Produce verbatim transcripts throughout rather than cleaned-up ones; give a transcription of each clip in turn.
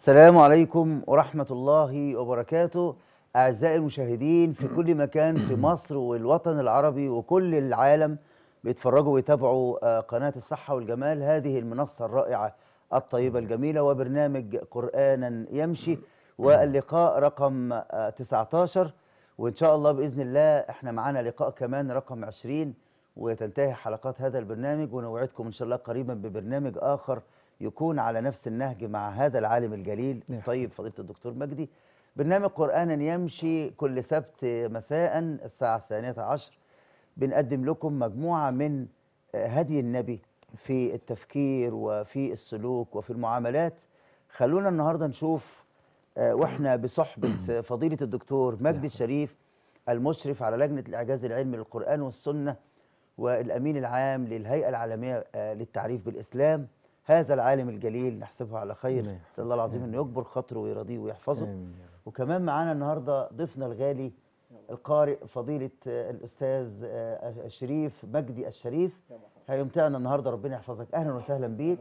السلام عليكم ورحمة الله وبركاته. أعزائي المشاهدين في كل مكان في مصر والوطن العربي وكل العالم بيتفرجوا ويتابعوا آه، قناة الصحة والجمال، هذه المنصة الرائعة الطيبة الجميلة، وبرنامج قرآنا يمشي، واللقاء رقم آه، تسعة عشر، وإن شاء الله بإذن الله إحنا معانا لقاء كمان رقم عشرين وتنتهي حلقات هذا البرنامج، ونوعدكم إن شاء الله قريبا ببرنامج آخر يكون على نفس النهج مع هذا العالم الجليل طيب فضيلة الدكتور مجدي. برنامج قرآنا يمشي كل سبت مساء الساعة الثانية عشر بنقدم لكم مجموعة من هدي النبي في التفكير وفي السلوك وفي المعاملات. خلونا النهاردة نشوف واحنا بصحبة فضيلة الدكتور مجدي الشريف، المشرف على لجنة الإعجاز العلمي للقرآن والسنة والأمين العام للهيئة العالمية للتعريف بالإسلام، هذا العالم الجليل نحسبه على خير، نسأل الله العظيم أنه يكبر خاطره ويرضيه ويحفظه. وكمان معانا النهاردة ضيفنا الغالي القارئ فضيلة الأستاذ الشريف مجدي الشريف، هيمتعنا النهاردة. ربنا يحفظك، أهلا وسهلا بيك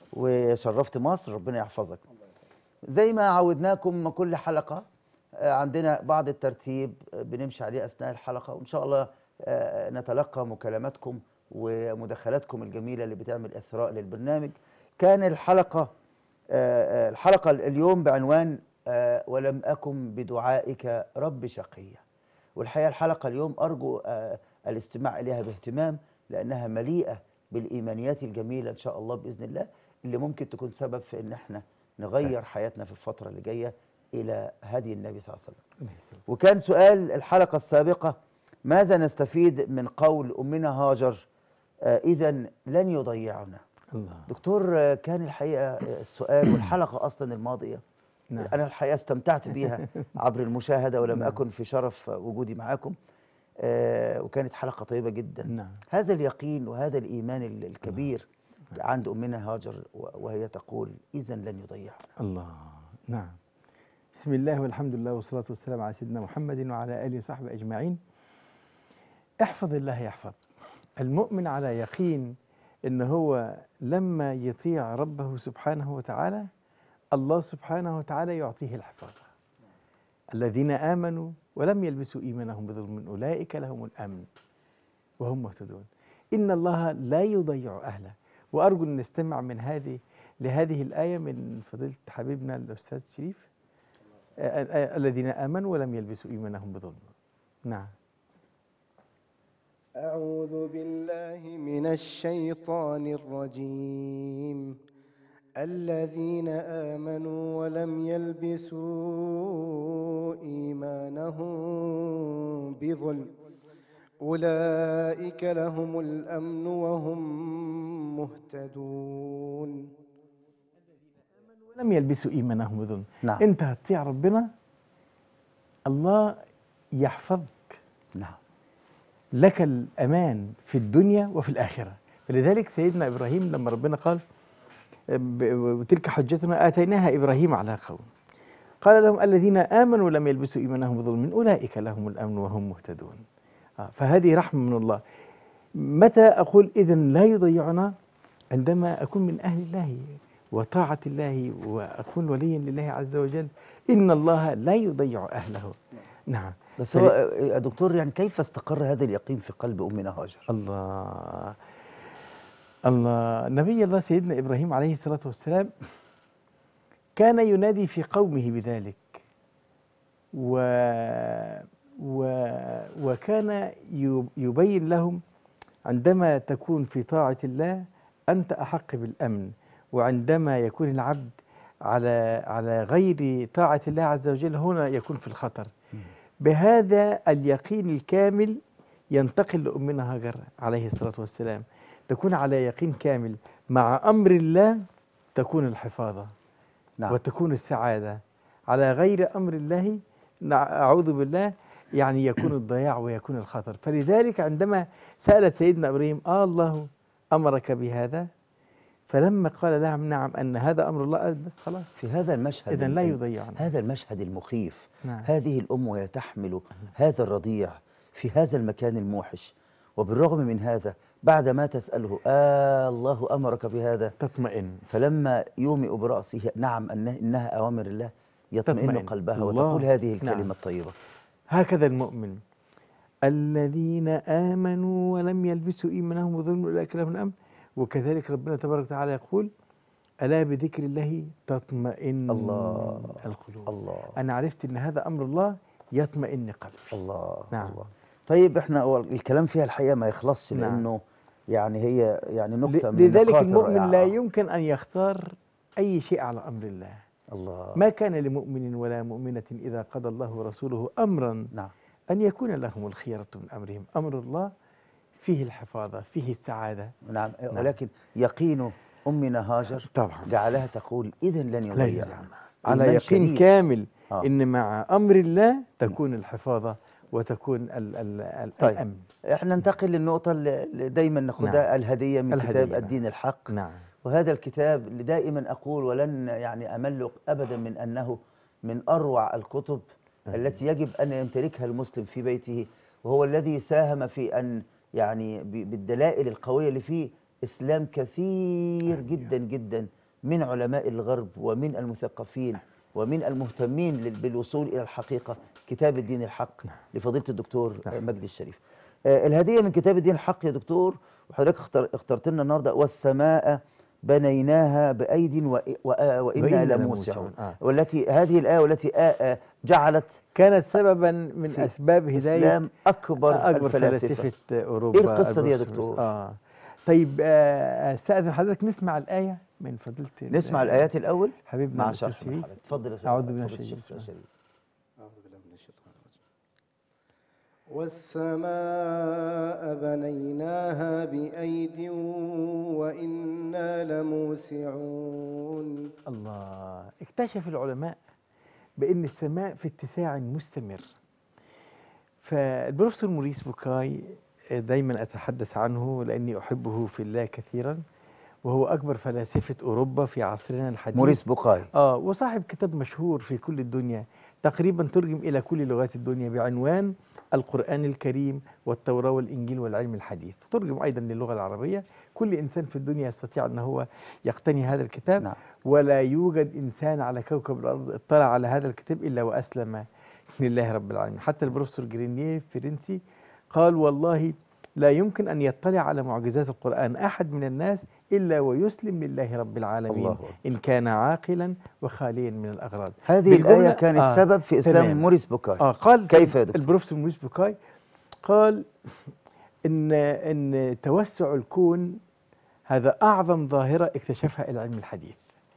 وشرفت مصر، ربنا يحفظك. زي ما عودناكم كل حلقة عندنا بعض الترتيب بنمشي عليه أثناء الحلقة، وإن شاء الله نتلقى مكالماتكم ومداخلاتكم الجميلة اللي بتعمل إثراء للبرنامج. كان الحلقة الحلقة اليوم بعنوان ولم أكن بدعائك رب شقيا، والحقيقة الحلقة اليوم أرجو الاستماع إليها باهتمام، لأنها مليئة بالإيمانيات الجميلة إن شاء الله بإذن الله، اللي ممكن تكون سبب في إن احنا نغير حياتنا في الفترة اللي جاية إلى هدي النبي صلى الله عليه وسلم. وكان سؤال الحلقة السابقة: ماذا نستفيد من قول أمنا هاجر آه إذا لن يضيعنا؟ الله. دكتور، كان الحقيقة السؤال والحلقة أصلا الماضية نعم. أنا الحقيقة استمتعت بيها عبر المشاهدة ولم نعم. أكن في شرف وجودي معاكم، آه وكانت حلقة طيبة جدا نعم. هذا اليقين وهذا الإيمان الكبير نعم. عند أمنا هاجر وهي تقول إذا لن يضيعنا. الله. نعم. بسم الله والحمد لله والصلاة والسلام على سيدنا محمد وعلى آله وصحبه أجمعين. احفظ الله يحفظ. المؤمن على يقين إن هو لما يطيع ربه سبحانه وتعالى الله سبحانه وتعالى يعطيه الحفاظة. الذين آمنوا ولم يلبسوا إيمانهم بظلم أولئك لهم الأمن وهم مهتدون. إن الله لا يضيع أهله. وأرجو أن نستمع من هذه لهذه الآية من فضيلة حبيبنا الأستاذ شريف: الذين آمنوا ولم يلبسوا إيمانهم بظلم. نعم. أعوذ بالله من الشيطان الرجيم. الذين آمنوا ولم يلبسوا إيمانهم بظلم أولئك لهم الأمن وهم مهتدون. ولم يلبسوا إيمانهم بظلم. نعم. أنت هتطيع ربنا الله يحفظك. نعم. لك الأمان في الدنيا وفي الآخرة. فلذلك سيدنا إبراهيم لما ربنا قال وتلك حجتنا آتيناها إبراهيم على قوم قال لهم الذين آمنوا ولم يلبسوا إيمانهم بظلم أولئك لهم الأمن وهم مهتدون. فهذه رحمة من الله. متى أقول إذن لا يضيعنا؟ عندما أكون من أهل الله وطاعة الله وأكون وليا لله عز وجل. إن الله لا يضيع أهله. نعم. بس هو يا دكتور يعني كيف استقر هذا اليقين في قلب أمنا هاجر؟ الله الله. نبي الله سيدنا إبراهيم عليه الصلاة والسلام كان ينادي في قومه بذلك، و و وكان يبين لهم عندما تكون في طاعة الله أنت أحق بالأمن، وعندما يكون العبد على على غير طاعة الله عز وجل هنا يكون في الخطر. بهذا اليقين الكامل ينتقل لأمنا هاجر عليه الصلاة والسلام، تكون على يقين كامل مع أمر الله تكون الحفاظة نعم. وتكون السعادة. على غير أمر الله أعوذ بالله يعني يكون الضياع ويكون الخطر. فلذلك عندما سألت سيدنا إبراهيم آه الله أمرك بهذا؟ فلما قال لها نعم أن هذا أمر الله بس خلاص. في هذا المشهد إذن لا يضيعنا. هذا المشهد المخيف نعم. هذه الأم وهي تحمل هذا الرضيع في هذا المكان الموحش، وبالرغم من هذا بعد ما تسأله آه الله أمرك بهذا تطمئن. فلما يومئ برأسه نعم أنه إنها أوامر الله يطمئن تطمئن. قلبها الله. وتقول هذه الكلمة نعم. الطيبة. هكذا المؤمن الذين آمنوا ولم يلبسوا إيمانهم بظلم أولئك لهم الأمن. وكذلك ربنا تبارك وتعالى يقول ألا بذكر الله تطمئن الله القلوب. الله أنا عرفت أن هذا أمر الله يطمئن قلبي. الله نعم. الله. طيب احنا هو الكلام فيها الحقيقة ما يخلصش نعم. لأنه يعني هي يعني نقطة ل- من لذلك النقاط المؤمن لا الرائعة. يمكن أن يختار أي شيء على أمر الله. الله. ما كان لمؤمن ولا مؤمنة إذا قضى الله ورسوله أمرا نعم. أن يكون لهم الخيرة من أمرهم. أمر الله فيه الحفاظة، فيه السعادة. نعم. نعم. ولكن يقين أمنا هاجر طبعا جعلها تقول إذا لن لا يضيعنا. يضيعنا. على إيمان يقين شديد. كامل آه. إن مع أمر الله تكون الحفاظة وتكون ال ال ال طيب. الأمن. احنا ننتقل للنقطة اللي اللي دايما ناخدها. نعم. الهدية من الهدية، كتاب نعم. الدين الحق. نعم. وهذا الكتاب اللي دائما أقول ولن يعني أمل أبدا من أنه من أروع الكتب التي يجب أن يمتلكها المسلم في بيته، وهو الذي ساهم في أن يعني ب- بالدلائل القوية اللي فيه إسلام كثير جدا جدا من علماء الغرب ومن المثقفين ومن المهتمين لل- بالوصول إلى الحقيقة. كتاب الدين الحق لفضيلة الدكتور مجدي الشريف. آه، الهدية من كتاب الدين الحق يا دكتور، وحضرتك اختار اخترت لنا النهارده والسماء بنيناها بأيد و- و- وإنا وإنا لموسعون. لموسعون. آه. والتي هذه الآية والتي آه آه جعلت كانت سببا من في أسباب هداية إسلام أكبر, أكبر الفلاسفة. فلاسفة أوروبا. إيه القصة دي يا البروفيسور- دكتور؟ آه. طيب آه، أستأذن حضرتك نسمع الآية من فضيلة ال- نسمع الآيات الأول حبيبنا مع الأستاذ شرح شريف. حضرتك. اتفضل يا شيخ. أعوذ بالله من اتفضل الشيطان الشيخ الرجيم. شريف. أعوذ بالله من الشيطان الرجيم. والسماء بنيناها بأيد وإنا لموسعون. الله. اكتشف العلماء بأن السماء في اتساع مستمر. فالبروفيسور موريس بوكاي دايما أتحدث عنه لأني أحبه في الله كثيرا، وهو أكبر فلاسفة أوروبا في عصرنا الحديث. موريس بوكاي. آه وصاحب كتاب مشهور في كل الدنيا، تقريبا ترجم إلى كل لغات الدنيا بعنوان القرآن الكريم والتوراة والإنجيل والعلم الحديث. ترجم أيضا للغة العربية. كل إنسان في الدنيا يستطيع أن هو يقتني هذا الكتاب. نعم. ولا يوجد إنسان على كوكب الأرض اطلع على هذا الكتاب إلا وأسلم لله رب العالمين. حتى البروفيسور جرينيه فرنسي قال والله لا يمكن أن يطلع على معجزات القرآن أحد من الناس إلا ويسلم لله رب العالمين الله أكبر. إن كان عاقلا وخاليا من الأغراض. هذه الآية بالجملة- كانت آه سبب في إسلام تمام. موريس بوكاي. آه قال كيف يا دكتور؟ البروفيسور موريس بوكاي قال إن إن توسع الكون هذا أعظم ظاهرة اكتشفها العلم الحديث.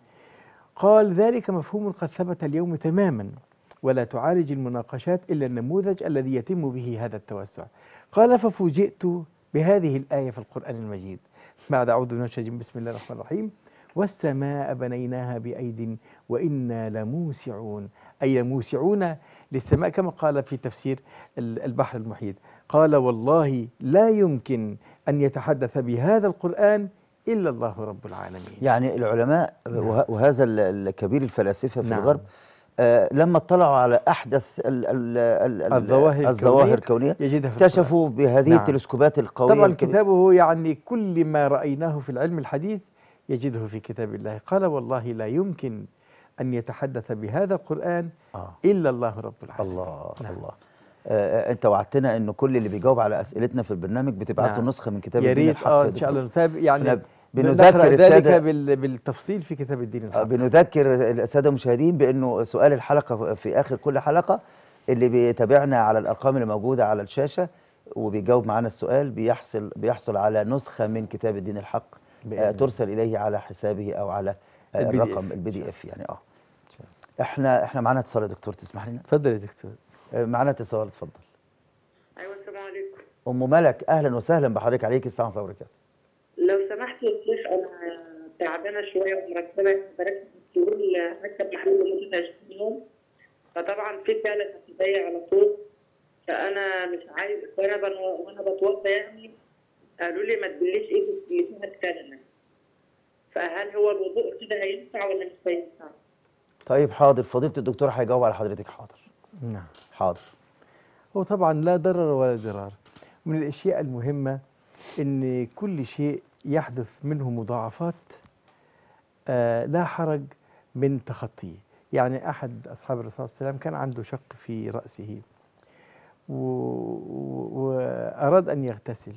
قال ذلك مفهوم قد ثبت اليوم تماما، ولا تعالج المناقشات إلا النموذج الذي يتم به هذا التوسع. قال ففوجئت بهذه الآية في القرآن المجيد بعد أعوذ بالله من الشيطان الرجيم بسم الله الرحمن الرحيم والسماء بنيناها بأيد وإنا لموسعون، أي لموسعون للسماء كما قال في تفسير البحر المحيط. قال والله لا يمكن أن يتحدث بهذا القرآن إلا الله رب العالمين. يعني العلماء وه- وهذا ال- الكبير الفلاسفة في نعم. الغرب آه لما اطلعوا على أحدث ال ال ال الظواهر الظواهر الكونية الكونية يجدها في القرآن. اكتشفوا بهذه نعم. التلسكوبات القوية طبعا الكبيرة. كتابه يعني كل ما رأيناه في العلم الحديث يجده في كتاب الله. قال والله لا يمكن أن يتحدث بهذا القرآن آه. إلا الله رب العالمين. الله نعم. الله. آه انت وعدتنا انه كل اللي بيجاوب على اسئلتنا في البرنامج بتبعت له نعم. نسخه من كتاب يا الدين ريت الحق اه يا ان شاء دكتور. الله نتابع يعني إحنا بنذكر بنذكر ذلك السادة- بال- بالتفصيل في كتاب الدين آه، الحق. بنذكر الساده المشاهدين بانه سؤال الحلقه في اخر كل حلقه اللي بيتابعنا على الارقام اللي موجوده على الشاشه وبيجاوب معانا السؤال بيحصل بيحصل على نسخه من كتاب الدين الحق بإذن آه الله. ترسل اليه على حسابه او على آه البي دي الرقم إف. البي دي اف يعني اه احنا احنا معانا اتصال يا دكتور تسمح لنا؟ اتفضل يا دكتور. آه، معانا اتصال اتفضل. ايوه السلام عليكم. ام ملك اهلا وسهلا بحضرتك عليك السلام ورحمه الله وبركاته. لو سمحت يا شيخ انا تعبانه شويه ومركبه بركب السرول مركب محل لمده عشرين يوم، فطبعا في كاله هتضيع على طول، فانا مش عايز وانا بن- وانا بتوضى يعني قالوا لي ما تبليش ايدك اللي فيها الكلمه، فهل هو الوضوء كده هينفع ولا مش هينفع؟ طيب حاضر فضيله الدكتور هيجاوب على حضرتك. حاضر نعم. حاضر. هو طبعا لا ضرر ولا ضرار. من الاشياء المهمه إن كل شيء يحدث منه مضاعفات آه لا حرج من تخطيه. يعني أحد أصحاب الرسول صلى الله عليه وسلم كان عنده شق في رأسه وأراد أن يغتسل،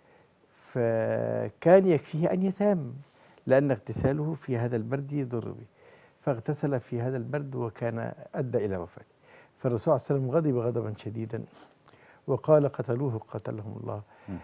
فكان يكفيه أن يتام لأن اغتساله في هذا البرد يضر به، فاغتسل في هذا البرد وكان أدى إلى وفاته. فالرسول صلى الله عليه وسلم غضب غضبا شديدا وقال قتلوه قتلهم الله.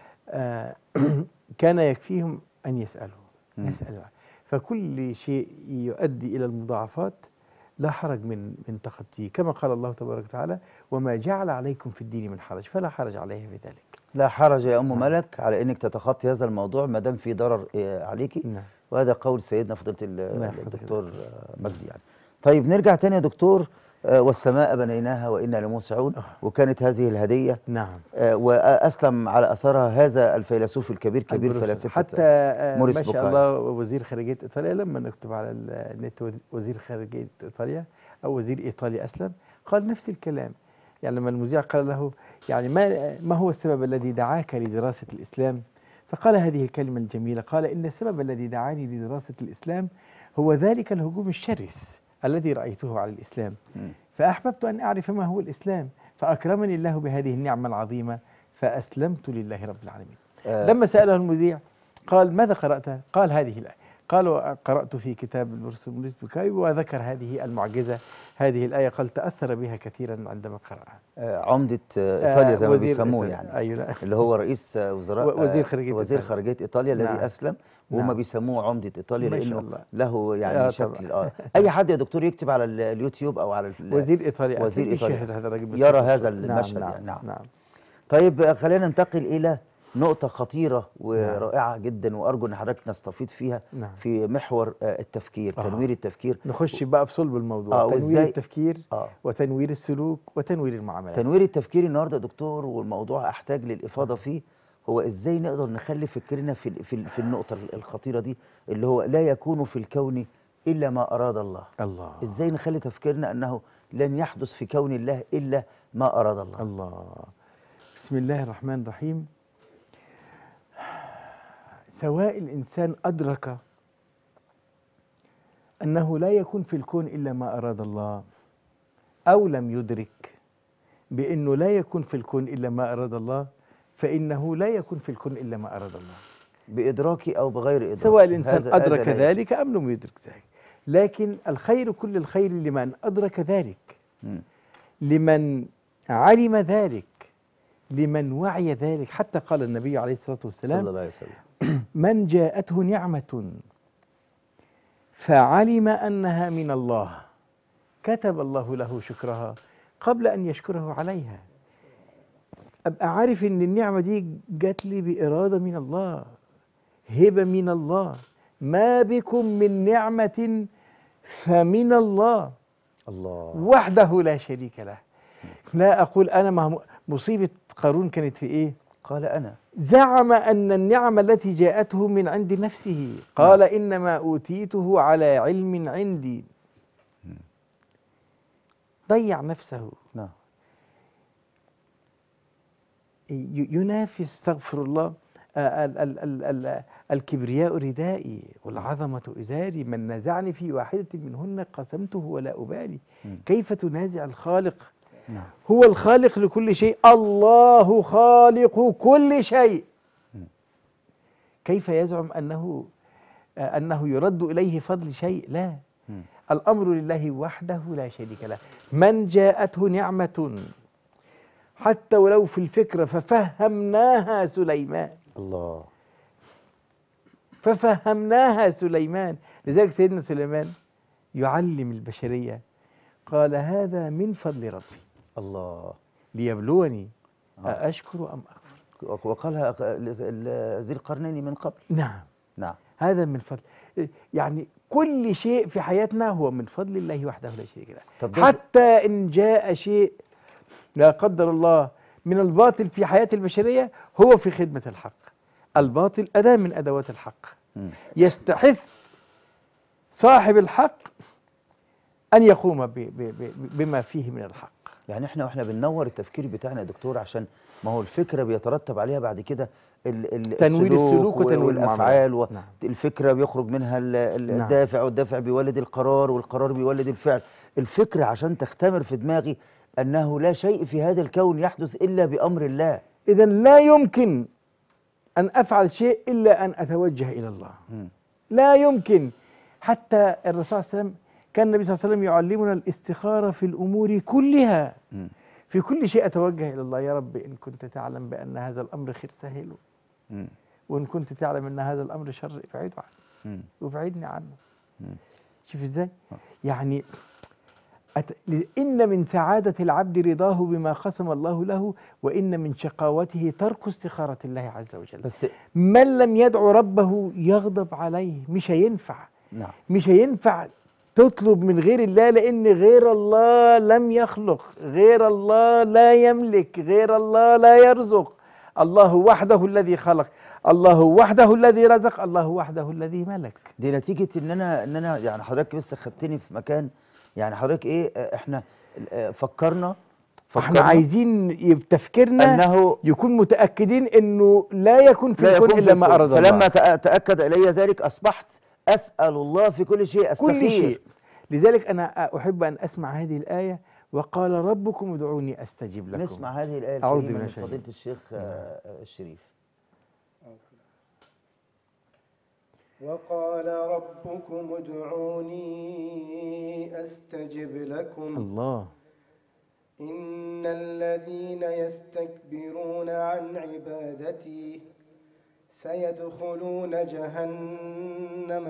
آه كان يكفيهم أن يسألوا يسأل. فكل شيء يؤدي إلى المضاعفات لا حرج من من تخطيه، كما قال الله تبارك وتعالى: وما جعل عليكم في الدين من حرج، فلا حرج عليه في ذلك. لا حرج يا أم ملك على أنك تتخطي هذا الموضوع ما دام في ضرر عليكي. نعم. وهذا قول سيدنا فضيلة نعم. الدكتور مجدي. يعني طيب نرجع تاني يا دكتور. والسماء بنيناها وإنا لموسعون، وكانت هذه الهدية. نعم. وأسلم على أثرها هذا الفيلسوف الكبير كبير فلاسفة حتى موريس ما شاء بوكايو. الله وزير خارجية إيطاليا لما نكتب على النت وزير خارجية إيطاليا أو وزير إيطالي أسلم قال نفس الكلام. يعني لما المذيع قال له يعني ما ما هو السبب الذي دعاك لدراسة الإسلام؟ فقال هذه الكلمة الجميلة، قال: إن السبب الذي دعاني لدراسة الإسلام هو ذلك الهجوم الشرس الذي رأيته على الإسلام، فأحببت أن أعرف ما هو الإسلام، فأكرمني الله بهذه النعمة العظيمة فأسلمت لله رب العالمين. آه لما سأله المذيع قال: ماذا قرأت؟ قال: هذه الآية. قال: قرأت في كتاب البروفيسور موريس بوكايو وذكر هذه المعجزة، هذه الآية. قال: تأثر بها كثيرا عندما قرأها. آه عمدة إيطاليا زي ما بيسموه، يعني أيوة. اللي هو رئيس وزراء وزير خارجية وزير خارجية إيطاليا الذي نعم. أسلم، وهم نعم. بيسموه عمدة إيطاليا لأنه الله. له يعني آه شكل آه أي حد يا دكتور يكتب على اليوتيوب أو على وزير إيطاليا وزير إيطاليا يشاهد هذا الرجل يرى هذا نعم. المشهد. نعم. يعني. نعم. نعم. طيب خلينا ننتقل إلى نقطة خطيرة ورائعة نعم. جدا، وأرجو أن حضرتك نستفيد فيها نعم. في محور التفكير، آه. تنوير التفكير. نخش بقى في صلب الموضوع. آه تنوير التفكير آه. وتنوير السلوك وتنوير المعاملات. تنوير التفكير النهارده يا دكتور، والموضوع أحتاج للإفاضة فيه، هو إزاي نقدر نخلي فكرنا في في في النقطة الخطيرة دي اللي هو لا يكون في الكون إلا ما أراد الله. الله. إزاي نخلي تفكيرنا أنه لن يحدث في كون الله إلا ما أراد الله. الله. بسم الله الرحمن الرحيم. سواء الإنسان أدرك أنه لا يكون في الكون إلا ما أراد الله، أو لم يدرك بأنه لا يكون في الكون إلا ما أراد الله، فإنه لا يكون في الكون إلا ما أراد الله، بإدراكي أو بغير إدراكي. سواء الإنسان أدرك ذلك أم لم يدرك ذلك. لكن الخير كل الخير لمن أدرك ذلك، م. لمن علم ذلك، لمن وعي ذلك. حتى قال النبي عليه الصلاة والسلام: صلى الله عليه وسلم: من جاءته نعمة فعلم أنها من الله كتب الله له شكرها قبل أن يشكره عليها. أبقى عارف أن النعمة دي جات لي بإرادة من الله، هبة من الله. ما بكم من نعمة فمن الله الله وحده لا شريك له. لا أقول أنا مصيبة قارون كانت في إيه؟ قال أنا. زعم أن النعمة التي جاءته من عند نفسه، قال نعم. إنما أوتيته على علم عندي. ضيع نفسه. نعم. ينافس استغفر الله ال ال ال ال الكبرياء ردائي والعظمة إزاري، من نازعني في واحدة منهن قسمته ولا أبالي. كيف تنازع الخالق؟ نعم. هو الخالق لكل شيء، الله خالق كل شيء. كيف يزعم أنه أنه يرد إليه فضل شيء؟ لا، الأمر لله وحده لا شريك له. من جاءته نعمة حتى ولو في الفكرة ففهمناها سليمان. الله. ففهمناها سليمان. لذلك سيدنا سليمان يعلم البشرية، قال: هذا من فضل ربي الله ليبلوني أأشكر أم أكفر. وقالها ذي القرنين من قبل. نعم. نعم. هذا من فضل، يعني كل شيء في حياتنا هو من فضل الله وحده لا شريك له. حتى إن جاء شيء لا قدر الله من الباطل في حياة البشرية هو في خدمة الحق. الباطل أداة من أدوات الحق، يستحث صاحب الحق أن يقوم ب ب بما فيه من الحق. يعني احنا واحنا بننور التفكير بتاعنا يا دكتور، عشان ما هو الفكرة بيترتب عليها بعد كده ال- ال- تنوير السلوك و- وتنوير والافعال المعاملات. نعم. والفكره بيخرج منها ال- ال- نعم. الدافع، والدافع بيولد القرار، والقرار بيولد الفعل. الفكره عشان تختمر في دماغي انه لا شيء في هذا الكون يحدث الا بامر الله. إذا لا يمكن أن أفعل شيء إلا أن أتوجه إلى الله. مم. لا يمكن. حتى الرسول صلى الله عليه وسلم كان النبي صلى الله عليه وسلم يعلمنا الاستخارة في الأمور كلها. مم. في كل شيء أتوجه إلى الله، يا رب إن كنت تعلم بأن هذا الأمر خير سهله، مم. وإن كنت تعلم أن هذا الأمر شر ابعده عنه مم. وابعدني عنه. مم. شوف إزاي؟ يعني أت... إن من سعادة العبد رضاه بما قسم الله له، وإن من شقاوته ترك استخارة الله عز وجل. بس من لم يدعو ربه يغضب عليه. مش هينفع، نعم. مش هينفع تطلب من غير الله، لأن غير الله لم يخلق، غير الله لا يملك، غير الله لا يرزق. الله وحده الذي خلق، الله وحده الذي رزق، الله وحده الذي ملك. دي نتيجه ان انا ان انا يعني حضرتك بس خدتني في مكان، يعني حضرتك ايه، آه، احنا آه، فكرنا فاحنا عايزين يب- تفكيرنا انه يكون متأكدين انه لا يكون في لا الكون يكون في الا ما الكون. اراد فلما الله. تأ- تاكد الي ذلك اصبحت اسال الله في كل شيء، استخير. كل شيء. لذلك انا احب ان اسمع هذه الآية: وقال ربكم ادعوني استجب لكم. نسمع هذه الايه أعوذ الكريمه بالله من الشيطان. فضيله الشيخ آه، آه، الشريف. وقال ربكم ادعوني أستجب لكم الله. إن الذين يستكبرون عن عبادتي سيدخلون جهنم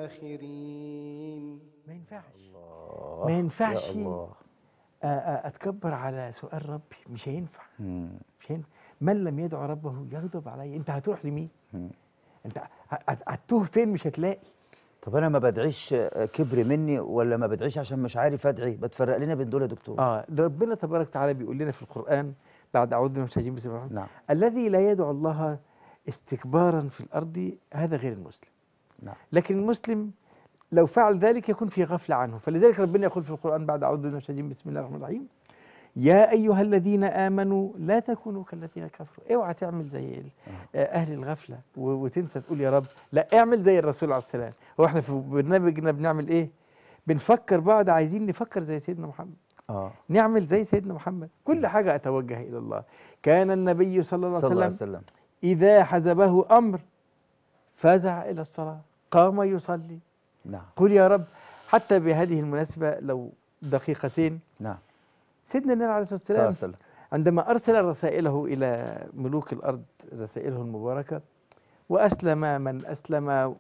داخرين. ما ينفعش، الله ما ينفعش يا الله. آ- آ- اتكبر على سؤال ربي. مش هينفع، مم. مش هينفع. من لم يدعو ربه يغضب عليه. انت هتروح لمين؟ مم. انت ه- هت- هتوه فين؟ مش هتلاقي. طب انا ما بدعيش آه، كبر مني، ولا ما بدعيش عشان مش عارف ادعي؟ بتفرق لنا بين دول يا دكتور؟ اه ربنا تبارك وتعالى بيقول لنا في القرآن بعد أعوذ بالله من الشيطان بسم الله الرحمن نعم. الرحيم: الذي لا يدعو الله استكبارا في الأرض هذا غير المسلم. نعم. لكن المسلم لو فعل ذلك يكون في غفلة عنه. فلذلك ربنا يقول في القرآن بعد أعوذ بالله من الشيطان بسم الله الرحمن الرحيم: يا أيها الذين آمنوا لا تكونوا كالذين كفروا. اوعى تعمل زي ال- آه، أهل الغفلة و- وتنسى تقول يا رب. لا، اعمل زي الرسول عليه السلام. هو احنا في برنامجنا بنعمل ايه؟ بنفكر بعض، عايزين نفكر زي سيدنا محمد، اه نعمل زي سيدنا محمد. كل حاجة أتوجه إلى الله. كان النبي صلى الله صلى الله عليه عليه وسلم وسلم. إذا حزبه أمر فزع إلى الصلاة، قام يصلي. نعم. قل يا رب. حتى بهذه المناسبة لو دقيقتين، نعم. سيدنا النبي عليه الصلاة صلى الله عليه والسلام وسلم. عندما أرسل رسائله إلى ملوك الأرض، رسائله المباركة، وأسلم من أسلم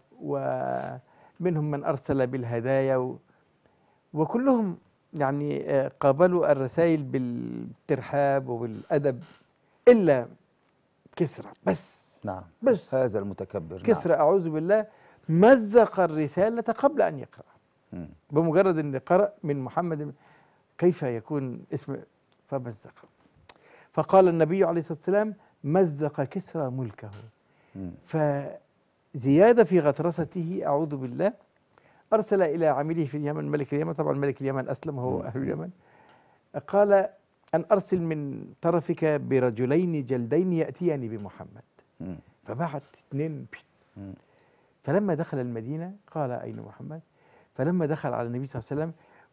ومنهم من أرسل بالهدايا و- وكلهم يعني آه، قابلوا الرسائل بالترحاب وبالأدب إلا كسرى بس. نعم. بس هذا المتكبر. كسرى أعوذ بالله مزق الرسالة قبل أن يقرأ. نعم. بمجرد أن قرأ من محمد كيف يكون اسم، فمزق. فقال النبي عليه الصلاة والسلام: مزق كسرى ملكه. مم. فزيادة في غطرسته أعوذ بالله أرسل إلى عميله في اليمن ملك اليمن، طبعا ملك اليمن أسلم وهو أهل اليمن، قال: أن أرسل من طرفك برجلين جلدين يأتياني بمحمد. مم. فبعت اثنين. مم. فلما دخل المدينة قال: أين محمد؟ فلما دخل على النبي صلى الله عليه وسلم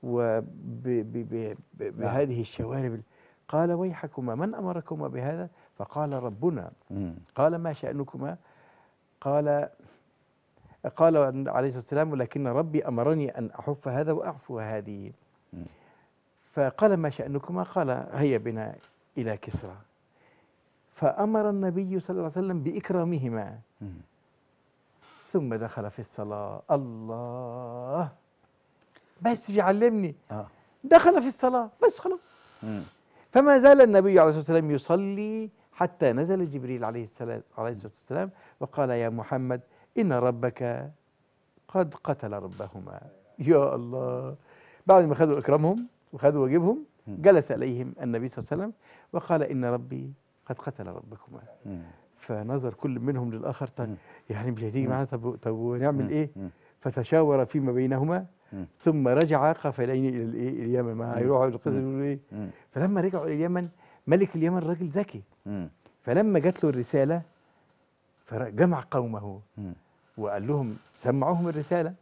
وبهذه الشوارب قال: ويحكما من أمركما بهذا؟ فقال: ربنا. مم. قال: ما شأنكما؟ قال قال عليه الصلاة والسلام: ولكن ربي أمرني أن أحف هذا وأعفو هذه. مم. فقال: ما شأنكما؟ قال: هيا بنا إلى كسرى. فأمر النبي صلى الله عليه وسلم بإكرامهما، مم. ثم دخل في الصلاة. الله، بس بيعلمني. اه دخل في الصلاة بس خلاص. مم. فما زال النبي عليه الصلاة والسلام يصلي حتى نزل جبريل عليه الصلاة عليه الصلاة والسلام وقال: يا محمد إن ربك قد قتل ربهما. يا الله. بعد ما خذوا إكرامهم وخذوا واجبهم جلس إليهم النبي صلى الله عليه وسلم وقال: إن ربي قد قتل ربكما. مم. فنظر كل منهم للآخر: طب مم. يعني مش هتيجي معانا؟ طب طب ونعمل مم. إيه؟ مم. فتشاور فيما بينهما مم. ثم رجع قافلين إلى الإيه؟ اليمن. ما هيروحوا القصة يقولوا إيه؟ مم. فلما رجعوا إلى اليمن، ملك اليمن راجل ذكي، مم. فلما جات له الرسالة فجمع قومه مم. وقال لهم سمعوهم الرسالة،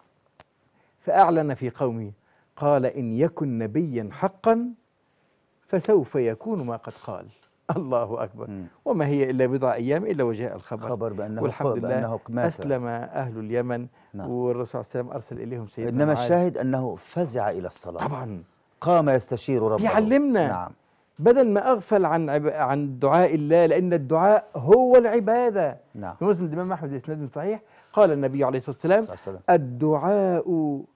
فأعلن في قومه قال إن يكن نبيا حقا فسوف يكون ما قد قال. الله أكبر. مم. وما هي إلا بضع أيام إلا وجاء الخبر، خبر بأنه والحمد ق- لله بأنه مات. أسلم أهل اليمن. نعم. والرسول صلى الله عليه وسلم أرسل إليهم سيدنا إنما معاذ. الشاهد أنه فزع إلى الصلاة، طبعا قام يستشير ربه. بيعلمنا. نعم. بدل ما أغفل عن عب... عن دعاء الله، لأن الدعاء هو العبادة. نعم. في مسند الإمام أحمد بإسناد صحيح قال النبي عليه الصلاة والسلام صلى الله عليه وسلم. الدعاء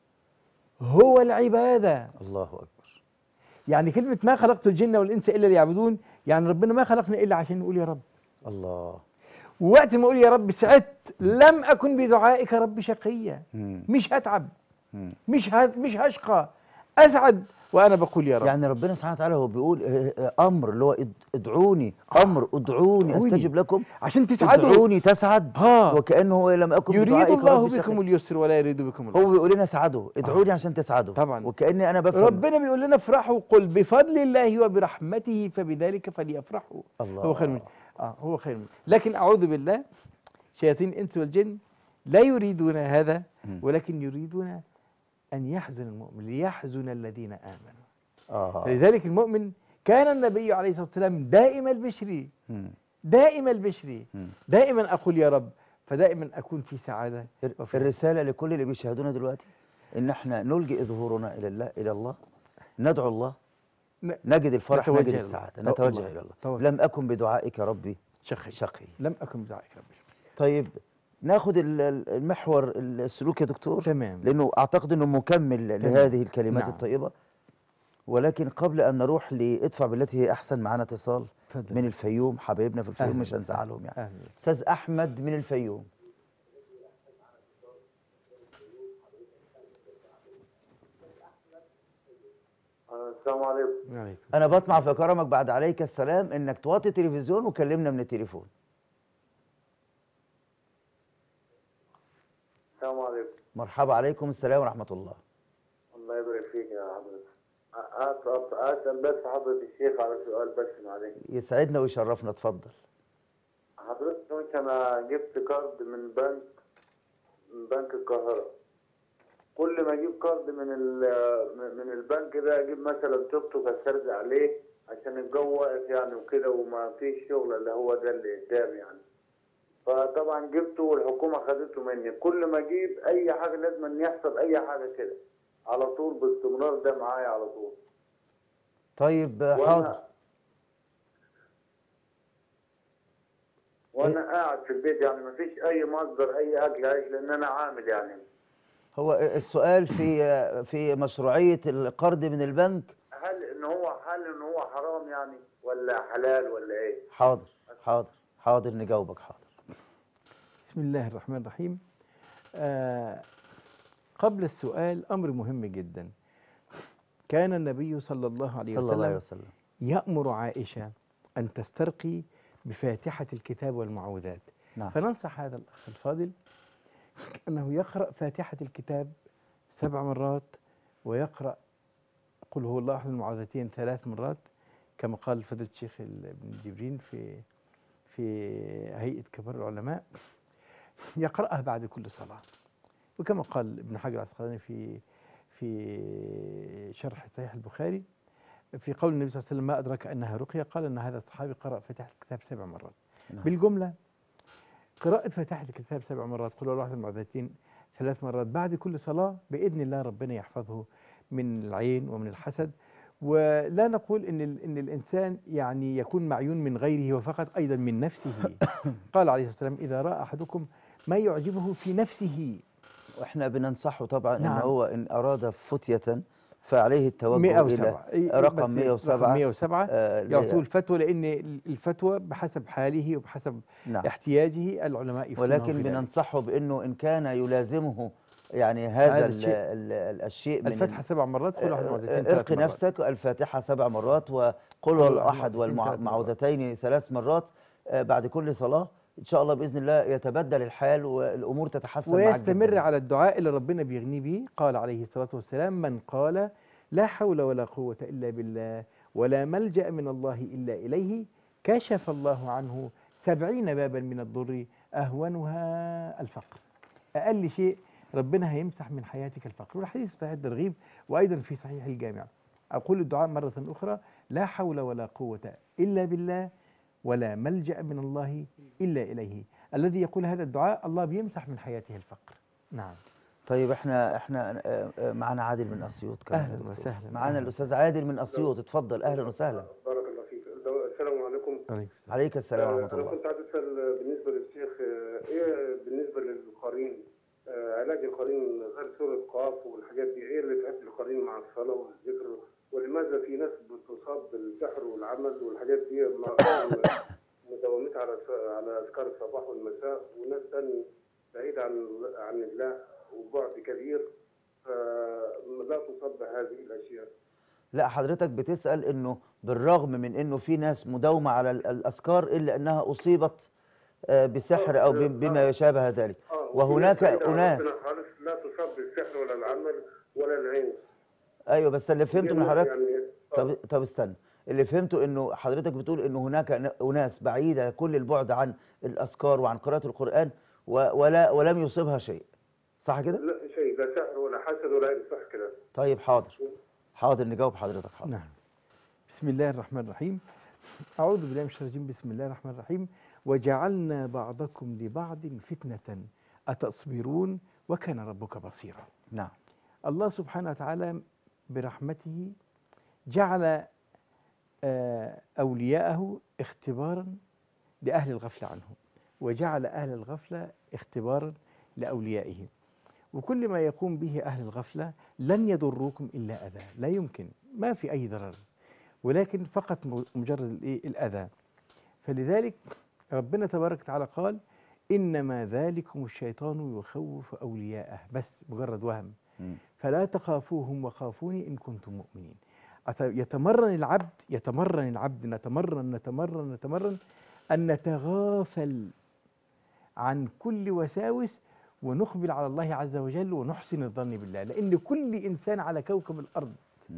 هو العبادة. الله أكبر. يعني كلمة ما خلقت الجن والإنس إلا ليعبدون، يعني ربنا ما خلقنا إلا عشان نقول يا رب. الله. ووقت ما أقول يا رب سعدت، لم أكن بدعائك رب شقيا. مم. مش هتعب، مم. مش ه... مش هشقى، أسعد وأنا بقول يا رب. يعني ربنا سبحانه وتعالى هو بيقول آه، آه، أمر اللي هو اد- ادعوني، أمر ادعوني ادعوني. أستجب لكم، عشان تسعدوا. ادعوني تسعد. ها. وكأنه هو لم أكن يريد بدعائك الله رب شقي. بكم اليسر ولا يريد بكم العسر. هو بيقول لنا اسعدوا، ادعوني عشان تسعدوا. طبعا. وكأني أنا بفهم. ربنا بيقول لنا افرحوا، قل بفضل الله وبرحمته فبذلك فليفرحوا. الله. هو خير من اه هو خير من لكن اعوذ بالله شياطين الانس والجن لا يريدون هذا، ولكن يريدون ان يحزن المؤمن، ليحزن الذين امنوا. آه. فلذلك المؤمن كان النبي عليه الصلاه والسلام دائم البشري، مم. دائم البشري، مم. دائما اقول يا رب، فدائما اكون في سعاده الر- وفي الرسالة لكل اللي بيشاهدونا دلوقتي إن إحنا نلجئ ظهورنا إلى الله، إلى الله، ندعو الله، ن- نجد الفرح، نتوجه نجد إلى السعادة، الله. نتوجه الله. إلى الله. توجه. لم أكن بدعائك ربي شقي شقي. لم اكن بدعائك رب شقي. طيب ناخد ال- ال- المحور السلوك يا دكتور، تمام. لأنه أعتقد أنه مكمل لهذه الكلمات نعم. الطيبة. ولكن قبل أن نروح لادفع بالتي هي أحسن، معنا اتصال اتفضل. من الفيوم، حبايبنا في الفيوم أهلاً مش هنزعلهم يعني. أهلاً. أستاذ أحمد من الفيوم. السلام عليكم. عليكم. أنا بطمع في كرمك بعد عليك السلام إنك توطي التلفزيون وكلمنا من التليفون. السلام عليكم. مرحبا، عليكم السلام ورحمة الله. الله يبارك فيك يا حضرتك. أسأل أسأل بس حضرة الشيخ على سؤال بس معلش. يسعدنا ويشرفنا، اتفضل. حضرتك أنا جبت كارد من بنك من بنك القاهرة. كل ما أجيب كارد من من البنك ده أجيب مثلا توك توك أسترزق عليه عشان الجو واقف يعني وكده وما فيش شغل اللي هو ده اللي قدام يعني. فطبعا جبته والحكومة خدته مني. كل ما أجيب أي حاجة لازم أن يحصل أي حاجة كده على طول باستمرار، ده معايا على طول. طيب حاضر. وانا قاعد في البيت يعني ما فيش اي مصدر اي اكل عيش لان انا عامل يعني. هو السؤال في في مشروعية القرض من البنك. هل ان هو هل ان هو حرام يعني ولا حلال ولا ايه؟ حاضر حاضر حاضر نجاوبك حاضر. بسم الله الرحمن الرحيم. آه قبل السؤال أمر مهم جدا. كان النبي صلى الله عليه صلى وسلم, الله عليه وسلم يأمر عائشة أن تسترقي بفاتحة الكتاب والمعوذات. نعم. فننصح هذا الأخ الفاضل أنه يقرأ فاتحة الكتاب سبع مرات، ويقرأ قل هو الله أحد المعوذتين ثلاث مرات كما قال فضيلة الشيخ ابن جبرين في في هيئة كبار العلماء، يقرأها بعد كل صلاة. وكما قال ابن حجر العسقلاني في في شرح صحيح البخاري في قول النبي صلى الله عليه وسلم ما أدرك أنها رقية، قال أن هذا الصحابي قرأ فاتحة الكتاب سبع مرات. نعم. بالجملة قراءة فاتحة الكتاب سبع مرات، قل هو الله أحد المعوذتين ثلاث مرات بعد كل صلاة، بإذن الله ربنا يحفظه من العين ومن الحسد. ولا نقول إن إن الإنسان يعني يكون معيون من غيره وفقط، أيضا من نفسه. قال عليه الصلاة والسلام إذا رأى أحدكم ما يعجبه في نفسه. واحنا بننصحه طبعا نعم. ان هو ان اراد فتية فعليه التوجه مئة الى وسبعة رقم مئة وسبعة مئة وسبعة آه يعطوه الفتوى، لأن الفتوى بحسب حاله وبحسب نعم. احتياجه العلماء يفتونه ولكن في ذلك. بننصحه بانه ان كان يلازمه يعني هذا هذا ال الشيء. ال ال الشيء من الفتحة سبع مرات، قل واحد المعوذتين ثلاث ارقي مرات. نفسك الفاتحة سبع مرات وقل هو الأحد والمعوذتين ثلاث مرات آه بعد كل صلاة. إن شاء الله بإذن الله يتبدل الحال والأمور تتحسن معك ويستمر جداً. على الدعاء اللي ربنا بيغني به. قال عليه الصلاة والسلام من قال لا حول ولا قوة إلا بالله ولا ملجأ من الله إلا إليه كشف الله عنه سبعين بابا من الضر أهونها الفقر. أقل شيء ربنا هيمسح من حياتك الفقر. والحديث في صحيح الترغيب وأيضا في صحيح الجامع. أقول الدعاء مرة أخرى: لا حول ولا قوة إلا بالله، ولا ملجأ من الله إلا إليه. الذي يقول هذا الدعاء الله بيمسح من حياته الفقر. نعم. طيب احنا احنا آه، آه، معانا عادل من اسيوط كمان. أهلاً يا دكتور. وسهلاً. معانا أهلاً. الاستاذ عادل من اسيوط، اتفضل. اهلا وسهلا. بارك الله فيك. السلام عليكم. عليكم السلام. عليك السلام ورحمه انا الله. كنت عايز اسال بالنسبه للشيخ، آه، ايه بالنسبه للقرين، آه، علاج القرين غير سوره قاف والحاجات دي، ايه اللي تؤدي القرين مع الصلاه والذكر؟ ولماذا في ناس بتصاب بالسحر والعمل والحاجات دي مداومات على على اذكار الصباح والمساء، وناس ثاني بعيد عن عن الله وبعد كبير فلا تصاب بهذه الاشياء؟ لا، حضرتك بتسأل انه بالرغم من انه في ناس مداومة على ال- الاذكار الا انها اصيبت آه، بسحر او بم- بما يشابه ذلك، وهناك اناس. خالص لا تصاب بالسحر ولا العمل ولا العين. ايوه، بس اللي فهمته من حضرتك يعني طب طب استنى، اللي فهمته انه حضرتك بتقول انه هناك ن- اناس بعيدة كل البعد عن الاذكار وعن قراءة القرآن و- ولا ولم يصيبها شيء، صح كده؟ لا شيء، لا سحر ولا حسد ولا عين، صح كده؟ طيب حاضر حاضر نجاوب حضرتك. حاضر. نعم. بسم الله الرحمن الرحيم. أعوذ بالله من الشيطان الرجيم. بسم الله الرحمن الرحيم. وجعلنا بعضكم لبعض فتنة أتصبرون وكان ربك بصيرا. نعم. الله سبحانه وتعالى برحمته جعل آه، أولياءه اختبارا لأهل الغفلة عنه، وجعل أهل الغفلة اختبارا لأوليائه. وكل ما يقوم به أهل الغفلة لن يضروكم إلا أذى، لا يمكن، ما في أي ضرر، ولكن فقط م- مجرد الإيه؟ الأذى. فلذلك ربنا تبارك وتعالى قال: إنما ذلكم الشيطان يخوف أولياءه، بس مجرد وهم. مم. فلا تخافوهم وخافوني إن كنتم مؤمنين. أت- يتمرن العبد يتمرن العبد نتمرن نتمرن نتمرن أن نتغافل عن كل وساوس ونقبل على الله عز وجل ونحسن الظن بالله، لأن كل إنسان على كوكب الأرض